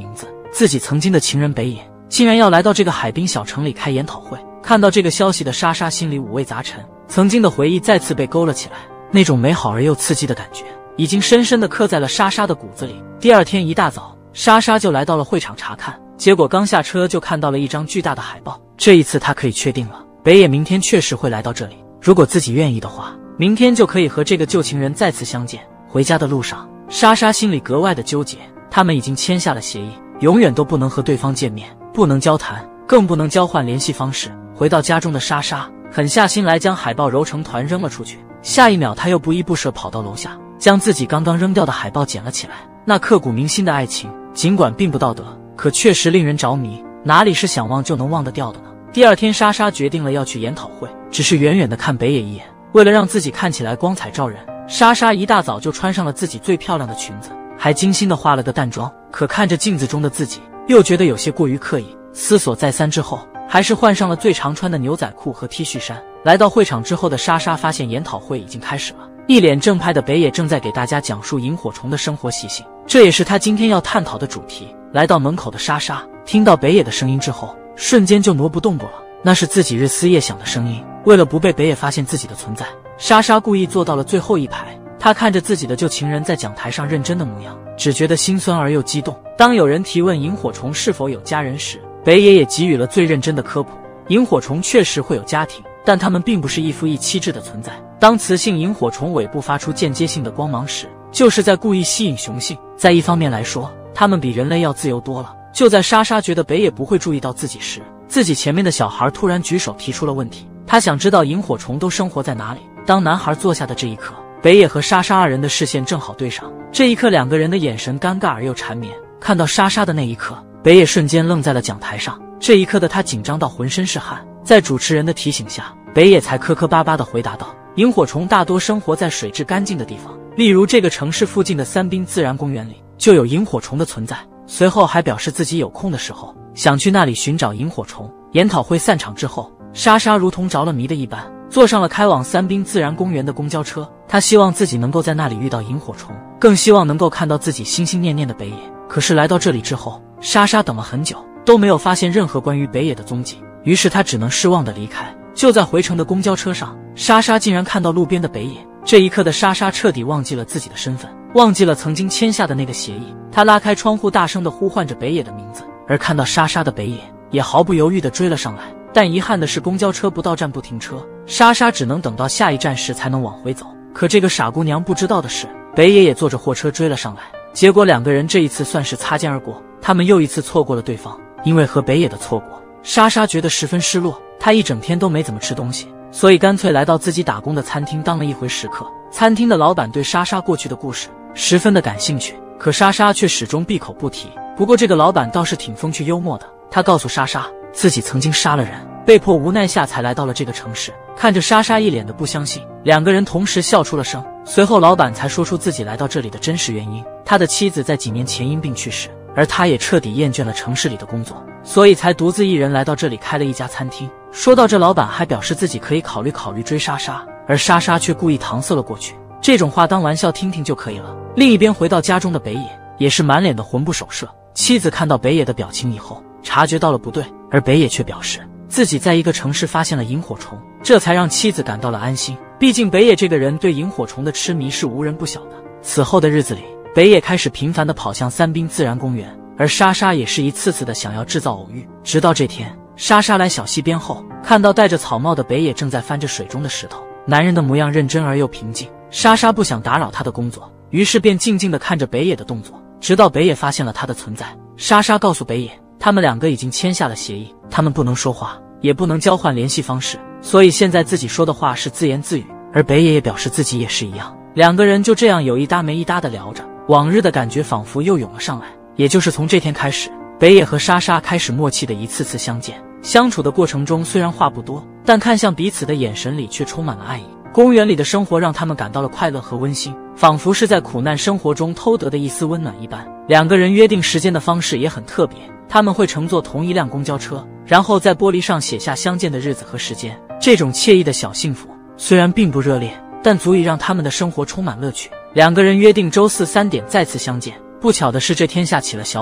自己曾经的情人北野竟然要来到这个海滨小城里开研讨会。看到这个消息的莎莎心里五味杂陈，曾经的回忆再次被勾了起来，那种美好而又刺激的感觉已经深深地刻在了莎莎的骨子里。第二天一大早，莎莎就来到了会场查看，结果刚下车就看到了一张巨大的海报。这一次她可以确定了，北野明天确实会来到这里，如果自己愿意的话，明天就可以和这个旧情人再次相见。回家的路上，莎莎心里格外的纠结，他们已经签下了协议，永远都不能和对方见面，不能交谈，更不能交换联系方式。回到家中的莎莎狠下心来，将海报揉成团扔了出去。下一秒，她又不依不舍跑到楼下，将自己刚刚扔掉的海报捡了起来。那刻骨铭心的爱情，尽管并不道德，可确实令人着迷，哪里是想忘就能忘得掉的呢？第二天，莎莎决定了要去研讨会，只是远远地看北野一眼。为了让自己看起来光彩照人，莎莎一大早就穿上了自己最漂亮的裙子，还精心地化了个淡妆。可看着镜子中的自己，又觉得有些过于刻意。思索再三之后，还是换上了最常穿的牛仔裤和 T 恤衫。来到会场之后的莎莎发现研讨会已经开始了，一脸正派的北野正在给大家讲述萤火虫的生活习性，这也是他今天要探讨的主题。来到门口的莎莎听到北野的声音之后，瞬间就挪不动步了，那是自己日思夜想的声音。为了不被北野发现自己的存在，莎莎故意坐到了最后一排。她看着自己的旧情人在讲台上认真的模样，只觉得心酸而又激动。当有人提问萤火虫是否有家人时，北野也给予了最认真的科普。萤火虫确实会有家庭，但它们并不是一夫一妻制的存在。当雌性萤火虫尾部发出间接性的光芒时，就是在故意吸引雄性。在一方面来说，它们比人类要自由多了。就在莎莎觉得北野不会注意到自己时，自己前面的小孩突然举手提出了问题。他想知道萤火虫都生活在哪里。当男孩坐下的这一刻，北野和莎莎二人的视线正好对上。这一刻，两个人的眼神尴尬而又缠绵。看到莎莎的那一刻，北野瞬间愣在了讲台上。这一刻的他紧张到浑身是汗。在主持人的提醒下，北野才磕磕巴巴地回答道：萤火虫大多生活在水质干净的地方，例如这个城市附近的三滨自然公园里就有萤火虫的存在。随后还表示自己有空的时候想去那里寻找萤火虫。研讨会散场之后，莎莎如同着了迷的一般，坐上了开往三滨自然公园的公交车。她希望自己能够在那里遇到萤火虫，更希望能够看到自己心心念念的北野。可是来到这里之后，莎莎等了很久都没有发现任何关于北野的踪迹，于是她只能失望地离开。就在回程的公交车上，莎莎竟然看到路边的北野。这一刻的莎莎彻底忘记了自己的身份，忘记了曾经签下的那个协议。她拉开窗户，大声地呼唤着北野的名字，而看到莎莎的北野也毫不犹豫地追了上来。但遗憾的是，公交车不到站不停车，莎莎只能等到下一站时才能往回走。可这个傻姑娘不知道的是，北野也坐着货车追了上来。结果两个人这一次算是擦肩而过，他们又一次错过了对方。因为和北野的错过，莎莎觉得十分失落。她一整天都没怎么吃东西，所以干脆来到自己打工的餐厅当了一回食客。餐厅的老板对莎莎过去的故事十分的感兴趣，可莎莎却始终闭口不提。不过这个老板倒是挺风趣幽默的，他告诉莎莎自己曾经杀了人，被迫无奈下才来到了这个城市。看着莎莎一脸的不相信，两个人同时笑出了声。随后老板才说出自己来到这里的真实原因，他的妻子在几年前因病去世，而他也彻底厌倦了城市里的工作，所以才独自一人来到这里开了一家餐厅。说到这，老板还表示自己可以考虑考虑追莎莎，而莎莎却故意搪塞了过去。这种话当玩笑听听就可以了。另一边回到家中的北野也是满脸的魂不守舍。妻子看到北野的表情以后，察觉到了不对，而北野却表示自己在一个城市发现了萤火虫，这才让妻子感到了安心。毕竟北野这个人对萤火虫的痴迷是无人不晓的。此后的日子里，北野开始频繁地跑向三滨自然公园，而莎莎也是一次次的想要制造偶遇。直到这天，莎莎来小溪边后，看到戴着草帽的北野正在翻着水中的石头，男人的模样认真而又平静。莎莎不想打扰他的工作，于是便静静地看着北野的动作，直到北野发现了他的存在。莎莎告诉北野，他们两个已经签下了协议，他们不能说话，也不能交换联系方式，所以现在自己说的话是自言自语。而北野也表示自己也是一样。两个人就这样有一搭没一搭地聊着，往日的感觉仿佛又涌了上来。也就是从这天开始，北野和莎莎开始默契的一次次相见。相处的过程中虽然话不多，但看向彼此的眼神里却充满了爱意。公园里的生活让他们感到了快乐和温馨，仿佛是在苦难生活中偷得的一丝温暖一般。两个人约定时间的方式也很特别，他们会乘坐同一辆公交车，然后在玻璃上写下相见的日子和时间。这种惬意的小幸福虽然并不热烈，但足以让他们的生活充满乐趣。两个人约定周四三点再次相见，不巧的是这天下起了小雨，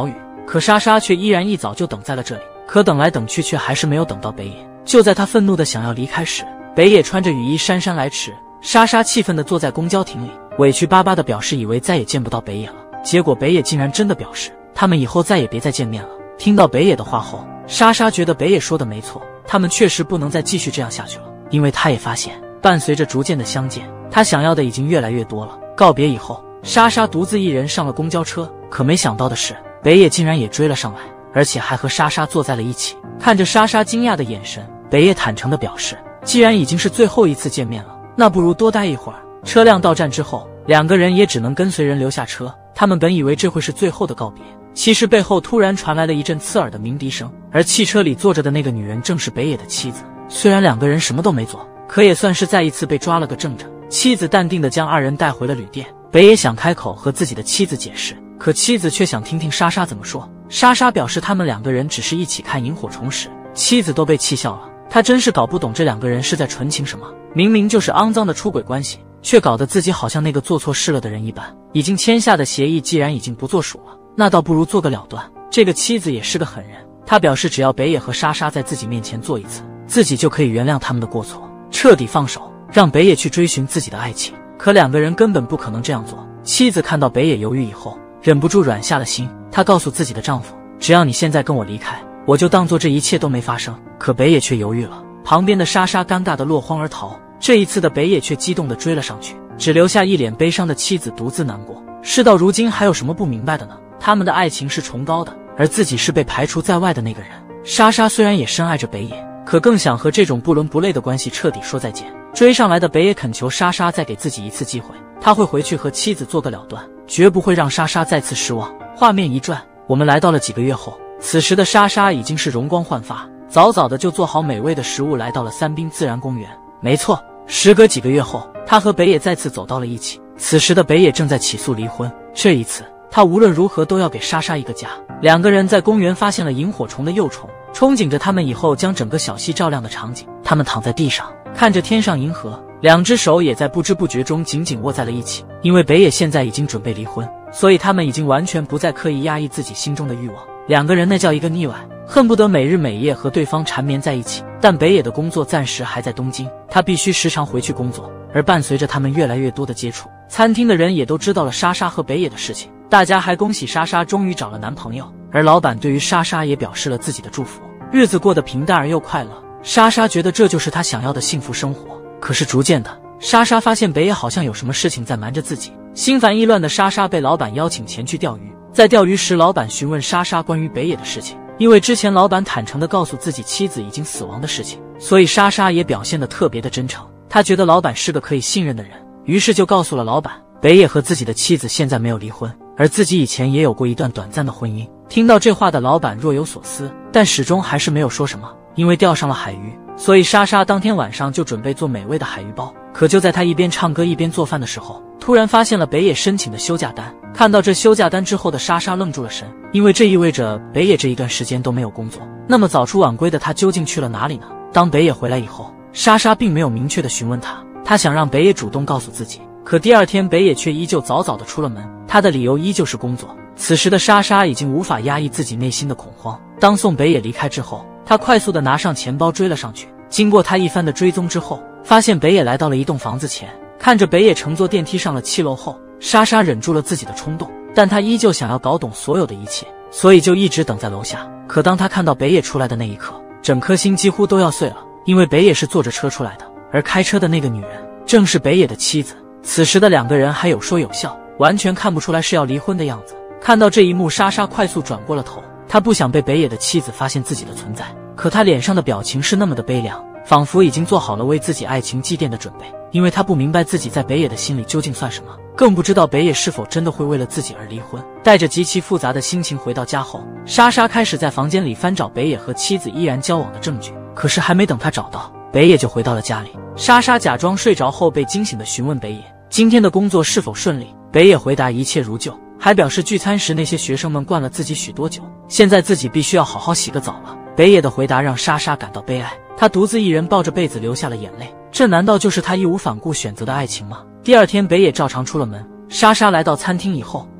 可莎莎却依然一早就等在了这里。可等来等去，却还是没有等到北野。就在他愤怒的想要离开时，北野穿着雨衣姗姗来迟。莎莎气愤地坐在公交亭里，委屈巴巴地表示以为再也见不到北野了。结果北野竟然真的表示，他们以后再也别再见面了。听到北野的话后，莎莎觉得北野说的没错，他们确实不能再继续这样下去了。因为他也发现，伴随着逐渐的相见，他想要的已经越来越多了。告别以后，莎莎独自一人上了公交车，可没想到的是，北野竟然也追了上来，而且还和莎莎坐在了一起。看着莎莎惊讶的眼神，北野坦诚地表示，既然已经是最后一次见面了，那不如多待一会儿。车辆到站之后，两个人也只能跟随人留下车。他们本以为这会是最后的告别，其实背后突然传来了一阵刺耳的鸣笛声，而汽车里坐着的那个女人正是北野的妻子。虽然两个人什么都没做，可也算是再一次被抓了个正着。妻子淡定地将二人带回了旅店。北野想开口和自己的妻子解释，可妻子却想听听莎莎怎么说。莎莎表示他们两个人只是一起看萤火虫时，妻子都被气笑了。她真是搞不懂这两个人是在纯情什么，明明就是肮脏的出轨关系，却搞得自己好像那个做错事了的人一般。已经签下的协议既然已经不作数了，那倒不如做个了断。这个妻子也是个狠人，她表示只要北野和莎莎在自己面前做一次，自己就可以原谅他们的过错，彻底放手，让北野去追寻自己的爱情。可两个人根本不可能这样做。妻子看到北野犹豫以后，忍不住软下了心。她告诉自己的丈夫，只要你现在跟我离开，我就当做这一切都没发生。可北野却犹豫了，旁边的莎莎尴尬的落荒而逃。这一次的北野却激动的追了上去，只留下一脸悲伤的妻子独自难过。事到如今，还有什么不明白的呢？他们的爱情是崇高的，而自己是被排除在外的那个人。莎莎虽然也深爱着北野，可更想和这种不伦不类的关系彻底说再见。追上来的北野恳求莎莎再给自己一次机会，他会回去和妻子做个了断，绝不会让莎莎再次失望。画面一转，我们来到了几个月后，此时的莎莎已经是容光焕发，早早的就做好美味的食物，来到了三滨自然公园。没错，时隔几个月后，他和北野再次走到了一起。此时的北野正在起诉离婚，这一次他无论如何都要给莎莎一个家。两个人在公园发现了萤火虫的幼虫，憧憬着他们以后将整个小溪照亮的场景。他们躺在地上，看着天上银河，两只手也在不知不觉中紧紧握在了一起。因为北野现在已经准备离婚，所以他们已经完全不再刻意压抑自己心中的欲望。两个人那叫一个腻歪，恨不得每日每夜和对方缠绵在一起。但北野的工作暂时还在东京，他必须时常回去工作。而伴随着他们越来越多的接触，餐厅的人也都知道了莎莎和北野的事情。大家还恭喜莎莎终于找了男朋友，而老板对于莎莎也表示了自己的祝福。日子过得平淡而又快乐，莎莎觉得这就是她想要的幸福生活。可是逐渐的，莎莎发现北野好像有什么事情在瞒着自己。心烦意乱的莎莎被老板邀请前去钓鱼。在钓鱼时，老板询问莎莎关于北野的事情。因为之前老板坦诚地告诉自己妻子已经死亡的事情，所以莎莎也表现得特别的真诚。她觉得老板是个可以信任的人，于是就告诉了老板，北野和自己的妻子现在没有离婚，而自己以前也有过一段短暂的婚姻。听到这话的老板若有所思，但始终还是没有说什么。因为钓上了海鱼，所以莎莎当天晚上就准备做美味的海鱼包。可就在她一边唱歌一边做饭的时候，突然发现了北野申请的休假单。看到这休假单之后的莎莎愣住了神，因为这意味着北野这一段时间都没有工作。那么早出晚归的他究竟去了哪里呢？当北野回来以后，莎莎并没有明确的询问他，她想让北野主动告诉自己。可第二天北野却依旧早早的出了门，他的理由依旧是工作。此时的莎莎已经无法压抑自己内心的恐慌。当送北野离开之后，她快速的拿上钱包追了上去。经过她一番的追踪之后，发现北野来到了一栋房子前。看着北野乘坐电梯上了七楼后，莎莎忍住了自己的冲动，但她依旧想要搞懂所有的一切，所以就一直等在楼下。可当她看到北野出来的那一刻，整颗心几乎都要碎了，因为北野是坐着车出来的，而开车的那个女人正是北野的妻子。此时的两个人还有说有笑，完全看不出来是要离婚的样子。看到这一幕，莎莎快速转过了头，她不想被北野的妻子发现自己的存在，可她脸上的表情是那么的悲凉，仿佛已经做好了为自己爱情祭奠的准备。因为她不明白自己在北野的心里究竟算什么，更不知道北野是否真的会为了自己而离婚。带着极其复杂的心情回到家后，莎莎开始在房间里翻找北野和妻子依然交往的证据。可是还没等她找到，北野就回到了家里。莎莎假装睡着后被惊醒的询问北野今天的工作是否顺利。北野回答一切如旧，还表示聚餐时那些学生们灌了自己许多酒，现在自己必须要好好洗个澡了。北野的回答让莎莎感到悲哀，她独自一人抱着被子流下了眼泪。这难道就是她义无反顾选择的爱情吗？第二天北野照常出了门，莎莎来到餐厅以后，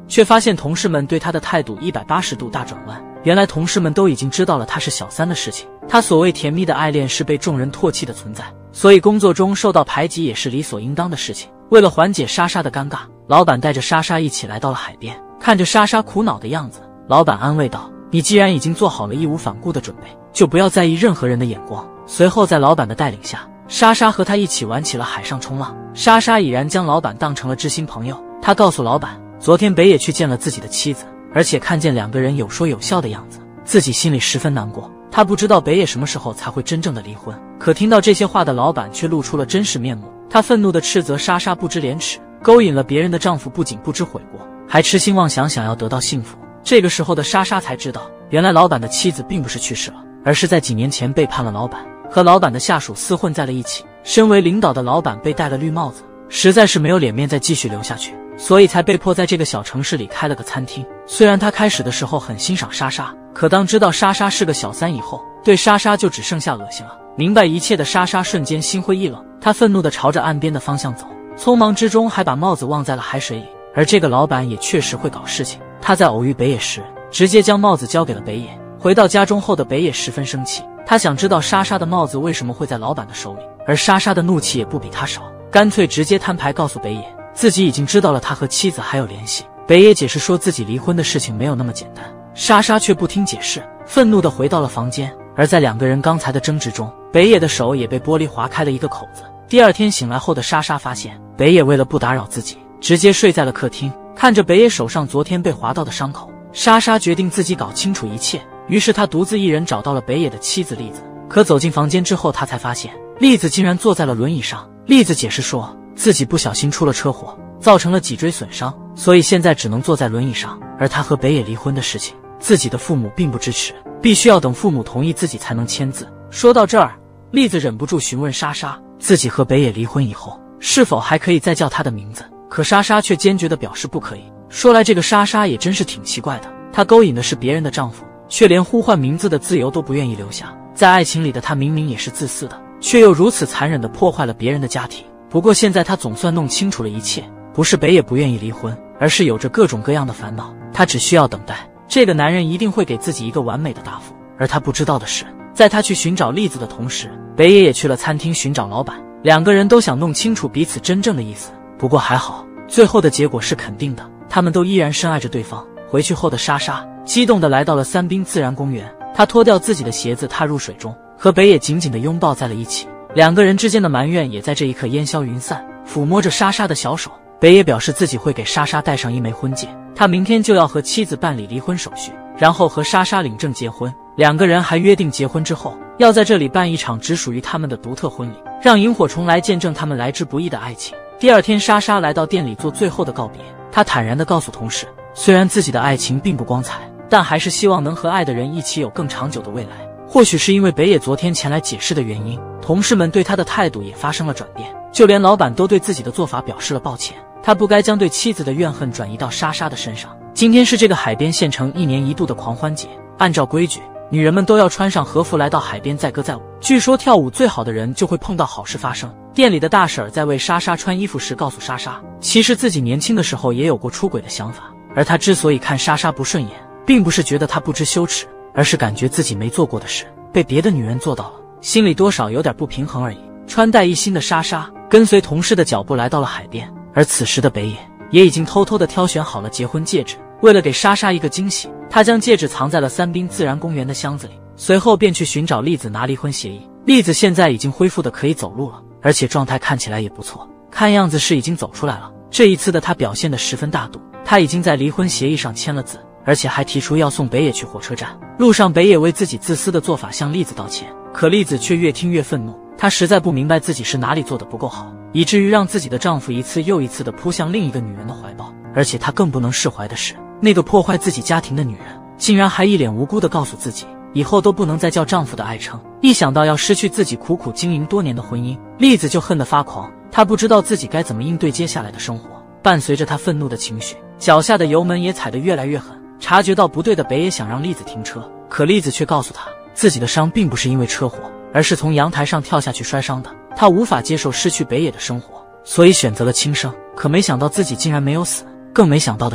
却发现同事们对他的态度一百八十度大转弯。原来同事们都已经知道了他是小三的事情，他所谓甜蜜的爱恋是被众人唾弃的存在，所以工作中受到排挤也是理所应当的事情。为了缓解莎莎的尴尬，老板带着莎莎一起来到了海边。看着莎莎苦恼的样子，老板安慰道：你既然已经做好了义无反顾的准备，就不要在意任何人的眼光。随后在老板的带领下，莎莎和他一起玩起了海上冲浪。莎莎已然将老板当成了知心朋友，她告诉老板，昨天北野去见了自己的妻子，而且看见两个人有说有笑的样子，自己心里十分难过。他不知道北野什么时候才会真正的离婚。可听到这些话的老板却露出了真实面目，他愤怒地斥责莎莎不知廉耻，勾引了别人的丈夫不仅不知悔过，还痴心妄想想要得到幸福。这个时候的莎莎才知道，原来老板的妻子并不是去世了，而是在几年前背叛了老板，和老板的下属厮混在了一起。身为领导的老板被戴了绿帽子，实在是没有脸面再继续留下去，所以才被迫在这个小城市里开了个餐厅。虽然他开始的时候很欣赏莎莎，可当知道莎莎是个小三以后，对莎莎就只剩下恶心了。明白一切的莎莎瞬间心灰意冷，她愤怒地朝着岸边的方向走，匆忙之中还把帽子忘在了海水里。而这个老板也确实会搞事情，他在偶遇北野时直接将帽子交给了北野。回到家中后的北野十分生气，他想知道莎莎的帽子为什么会在老板的手里，而莎莎的怒气也不比他少，干脆直接摊牌告诉北野，自己已经知道了他和妻子还有联系。北野解释说自己离婚的事情没有那么简单，莎莎却不听解释，愤怒地回到了房间。而在两个人刚才的争执中，北野的手也被玻璃划开了一个口子。第二天醒来后的莎莎发现，北野为了不打扰自己，直接睡在了客厅。看着北野手上昨天被划到的伤口，莎莎决定自己搞清楚一切。于是她独自一人找到了北野的妻子栗子。可走进房间之后，她才发现栗子竟然坐在了轮椅上。栗子解释说自己不小心出了车祸，造成了脊椎损伤，所以现在只能坐在轮椅上。而她和北野离婚的事情，自己的父母并不支持，必须要等父母同意自己才能签字。说到这儿，栗子忍不住询问莎莎，自己和北野离婚以后，是否还可以再叫他的名字？可莎莎却坚决地表示不可以。说来这个莎莎也真是挺奇怪的，她勾引的是别人的丈夫，却连呼唤名字的自由都不愿意留下。在爱情里的她明明也是自私的，却又如此残忍地破坏了别人的家庭。不过现在她总算弄清楚了一切，不是北野不愿意离婚，而是有着各种各样的烦恼。她只需要等待，这个男人一定会给自己一个完美的答复。而她不知道的是，在她去寻找栗子的同时，北野也去了餐厅寻找老板。两个人都想弄清楚彼此真正的意思，不过还好，最后的结果是肯定的，他们都依然深爱着对方。回去后的莎莎激动地来到了三滨自然公园，她脱掉自己的鞋子踏入水中，和北野紧紧地拥抱在了一起。两个人之间的埋怨也在这一刻烟消云散。抚摸着莎莎的小手，北野表示自己会给莎莎戴上一枚婚戒，他明天就要和妻子办理离婚手续，然后和莎莎领证结婚。两个人还约定结婚之后要在这里办一场只属于他们的独特婚礼，让萤火虫来见证他们来之不易的爱情。第二天，莎莎来到店里做最后的告别，她坦然地告诉同事，虽然自己的爱情并不光彩，但还是希望能和爱的人一起有更长久的未来。或许是因为北野昨天前来解释的原因，同事们对他的态度也发生了转变，就连老板都对自己的做法表示了抱歉。他不该将对妻子的怨恨转移到莎莎的身上。今天是这个海边县城一年一度的狂欢节，按照规矩，女人们都要穿上和服来到海边载歌载舞。据说跳舞最好的人就会碰到好事发生。店里的大婶在为莎莎穿衣服时告诉莎莎，其实自己年轻的时候也有过出轨的想法，而她之所以看莎莎不顺眼，并不是觉得她不知羞耻，而是感觉自己没做过的事被别的女人做到了，心里多少有点不平衡而已。穿戴一新的莎莎跟随同事的脚步来到了海边，而此时的北野也已经偷偷地挑选好了结婚戒指。为了给莎莎一个惊喜，他将戒指藏在了三滨自然公园的箱子里，随后便去寻找栗子拿离婚协议。栗子现在已经恢复的可以走路了，而且状态看起来也不错，看样子是已经走出来了。这一次的他表现得十分大度，他已经在离婚协议上签了字，而且还提出要送北野去火车站。路上，北野为自己自私的做法向栗子道歉，可栗子却越听越愤怒，她实在不明白自己是哪里做得不够好，以至于让自己的丈夫一次又一次地扑向另一个女人的怀抱。而且她更不能释怀的是，那个破坏自己家庭的女人竟然还一脸无辜地告诉自己，以后都不能再叫丈夫的爱称。一想到要失去自己苦苦经营多年的婚姻，栗子就恨得发狂。她不知道自己该怎么应对接下来的生活。伴随着她愤怒的情绪，脚下的油门也踩得越来越狠。察觉到不对的北野想让栗子停车，可栗子却告诉他，自己的伤并不是因为车祸，而是从阳台上跳下去摔伤的。她无法接受失去北野的生活，所以选择了轻生。可没想到自己竟然没有死，更没想到的是，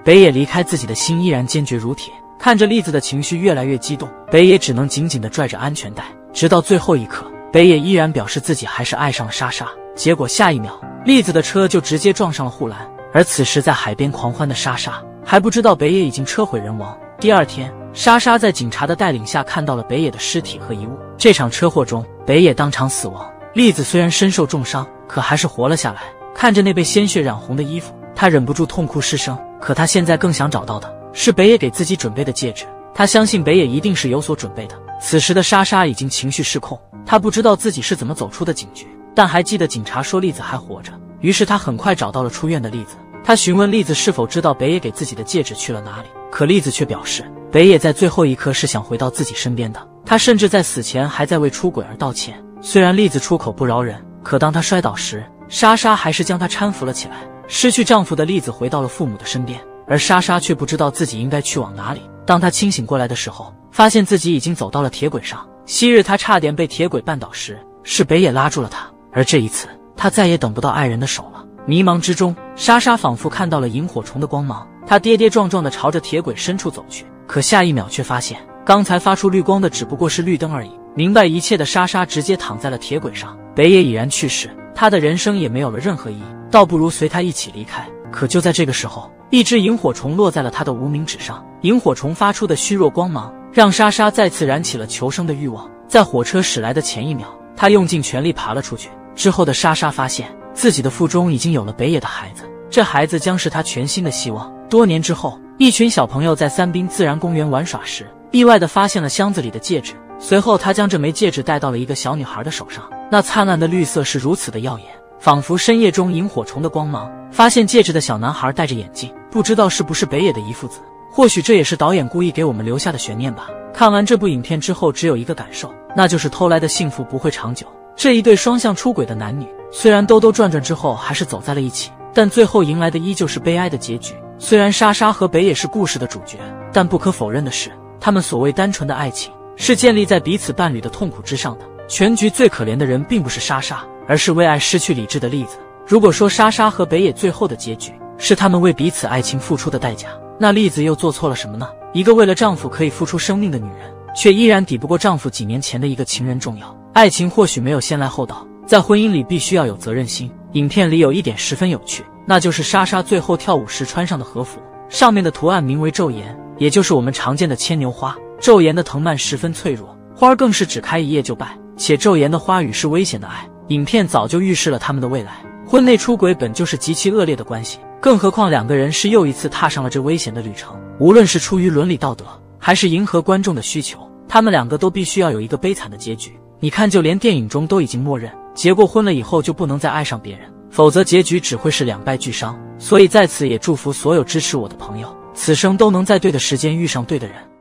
北野离开自己的心依然坚决如铁。看着栗子的情绪越来越激动，北野只能紧紧地拽着安全带，直到最后一刻，北野依然表示自己还是爱上了莎莎。结果下一秒，栗子的车就直接撞上了护栏。而此时在海边狂欢的莎莎还不知道北野已经车毁人亡。第二天，莎莎在警察的带领下看到了北野的尸体和遗物。这场车祸中，北野当场死亡。栗子虽然身受重伤，可还是活了下来。看着那被鲜血染红的衣服，她忍不住痛哭失声。可她现在更想找到的是北野给自己准备的戒指。她相信北野一定是有所准备的。此时的莎莎已经情绪失控，她不知道自己是怎么走出的警局，但还记得警察说栗子还活着。于是她很快找到了出院的栗子。她询问栗子是否知道北野给自己的戒指去了哪里，可栗子却表示北野在最后一刻是想回到自己身边的。他甚至在死前还在为出轨而道歉。虽然栗子出口不饶人，可当她摔倒时，莎莎还是将她搀扶了起来。失去丈夫的栗子回到了父母的身边，而莎莎却不知道自己应该去往哪里。当她清醒过来的时候，发现自己已经走到了铁轨上。昔日她差点被铁轨绊倒时，是北野拉住了她，而这一次她再也等不到爱人的手了。迷茫之中，莎莎仿佛看到了萤火虫的光芒，她跌跌撞撞地朝着铁轨深处走去，可下一秒却发现刚才发出绿光的只不过是绿灯而已。明白一切的莎莎直接躺在了铁轨上。北野已然去世，她的人生也没有了任何意义，倒不如随他一起离开。可就在这个时候，一只萤火虫落在了她的无名指上。萤火虫发出的虚弱光芒让莎莎再次燃起了求生的欲望。在火车驶来的前一秒，她用尽全力爬了出去。之后的莎莎发现自己的腹中已经有了北野的孩子，这孩子将是她全新的希望。多年之后，一群小朋友在三滨自然公园玩耍时，意外地发现了箱子里的戒指。随后他将这枚戒指戴到了一个小女孩的手上，那灿烂的绿色是如此的耀眼，仿佛深夜中萤火虫的光芒。发现戒指的小男孩戴着眼镜，不知道是不是北野的遗父子。或许这也是导演故意给我们留下的悬念吧。看完这部影片之后，只有一个感受，那就是偷来的幸福不会长久。这一对双向出轨的男女，虽然兜兜转转之后还是走在了一起，但最后迎来的依旧是悲哀的结局。虽然莎莎和北野是故事的主角，但不可否认的是，他们所谓单纯的爱情是建立在彼此伴侣的痛苦之上的。全局最可怜的人并不是莎莎，而是为爱失去理智的栗子。如果说莎莎和北野最后的结局是他们为彼此爱情付出的代价，那栗子又做错了什么呢？一个为了丈夫可以付出生命的女人，却依然抵不过丈夫几年前的一个情人重要。爱情或许没有先来后到，在婚姻里必须要有责任心。影片里有一点十分有趣，那就是莎莎最后跳舞时穿上的和服，上面的图案名为昼颜，也就是我们常见的牵牛花。昼颜的藤蔓十分脆弱，花儿更是只开一叶就败，且昼颜的花语是危险的爱。影片早就预示了他们的未来。婚内出轨本就是极其恶劣的关系，更何况两个人是又一次踏上了这危险的旅程。无论是出于伦理道德，还是迎合观众的需求，他们两个都必须要有一个悲惨的结局。你看，就连电影中都已经默认，结过婚了以后就不能再爱上别人，否则结局只会是两败俱伤。所以在此也祝福所有支持我的朋友，此生都能在对的时间遇上对的人。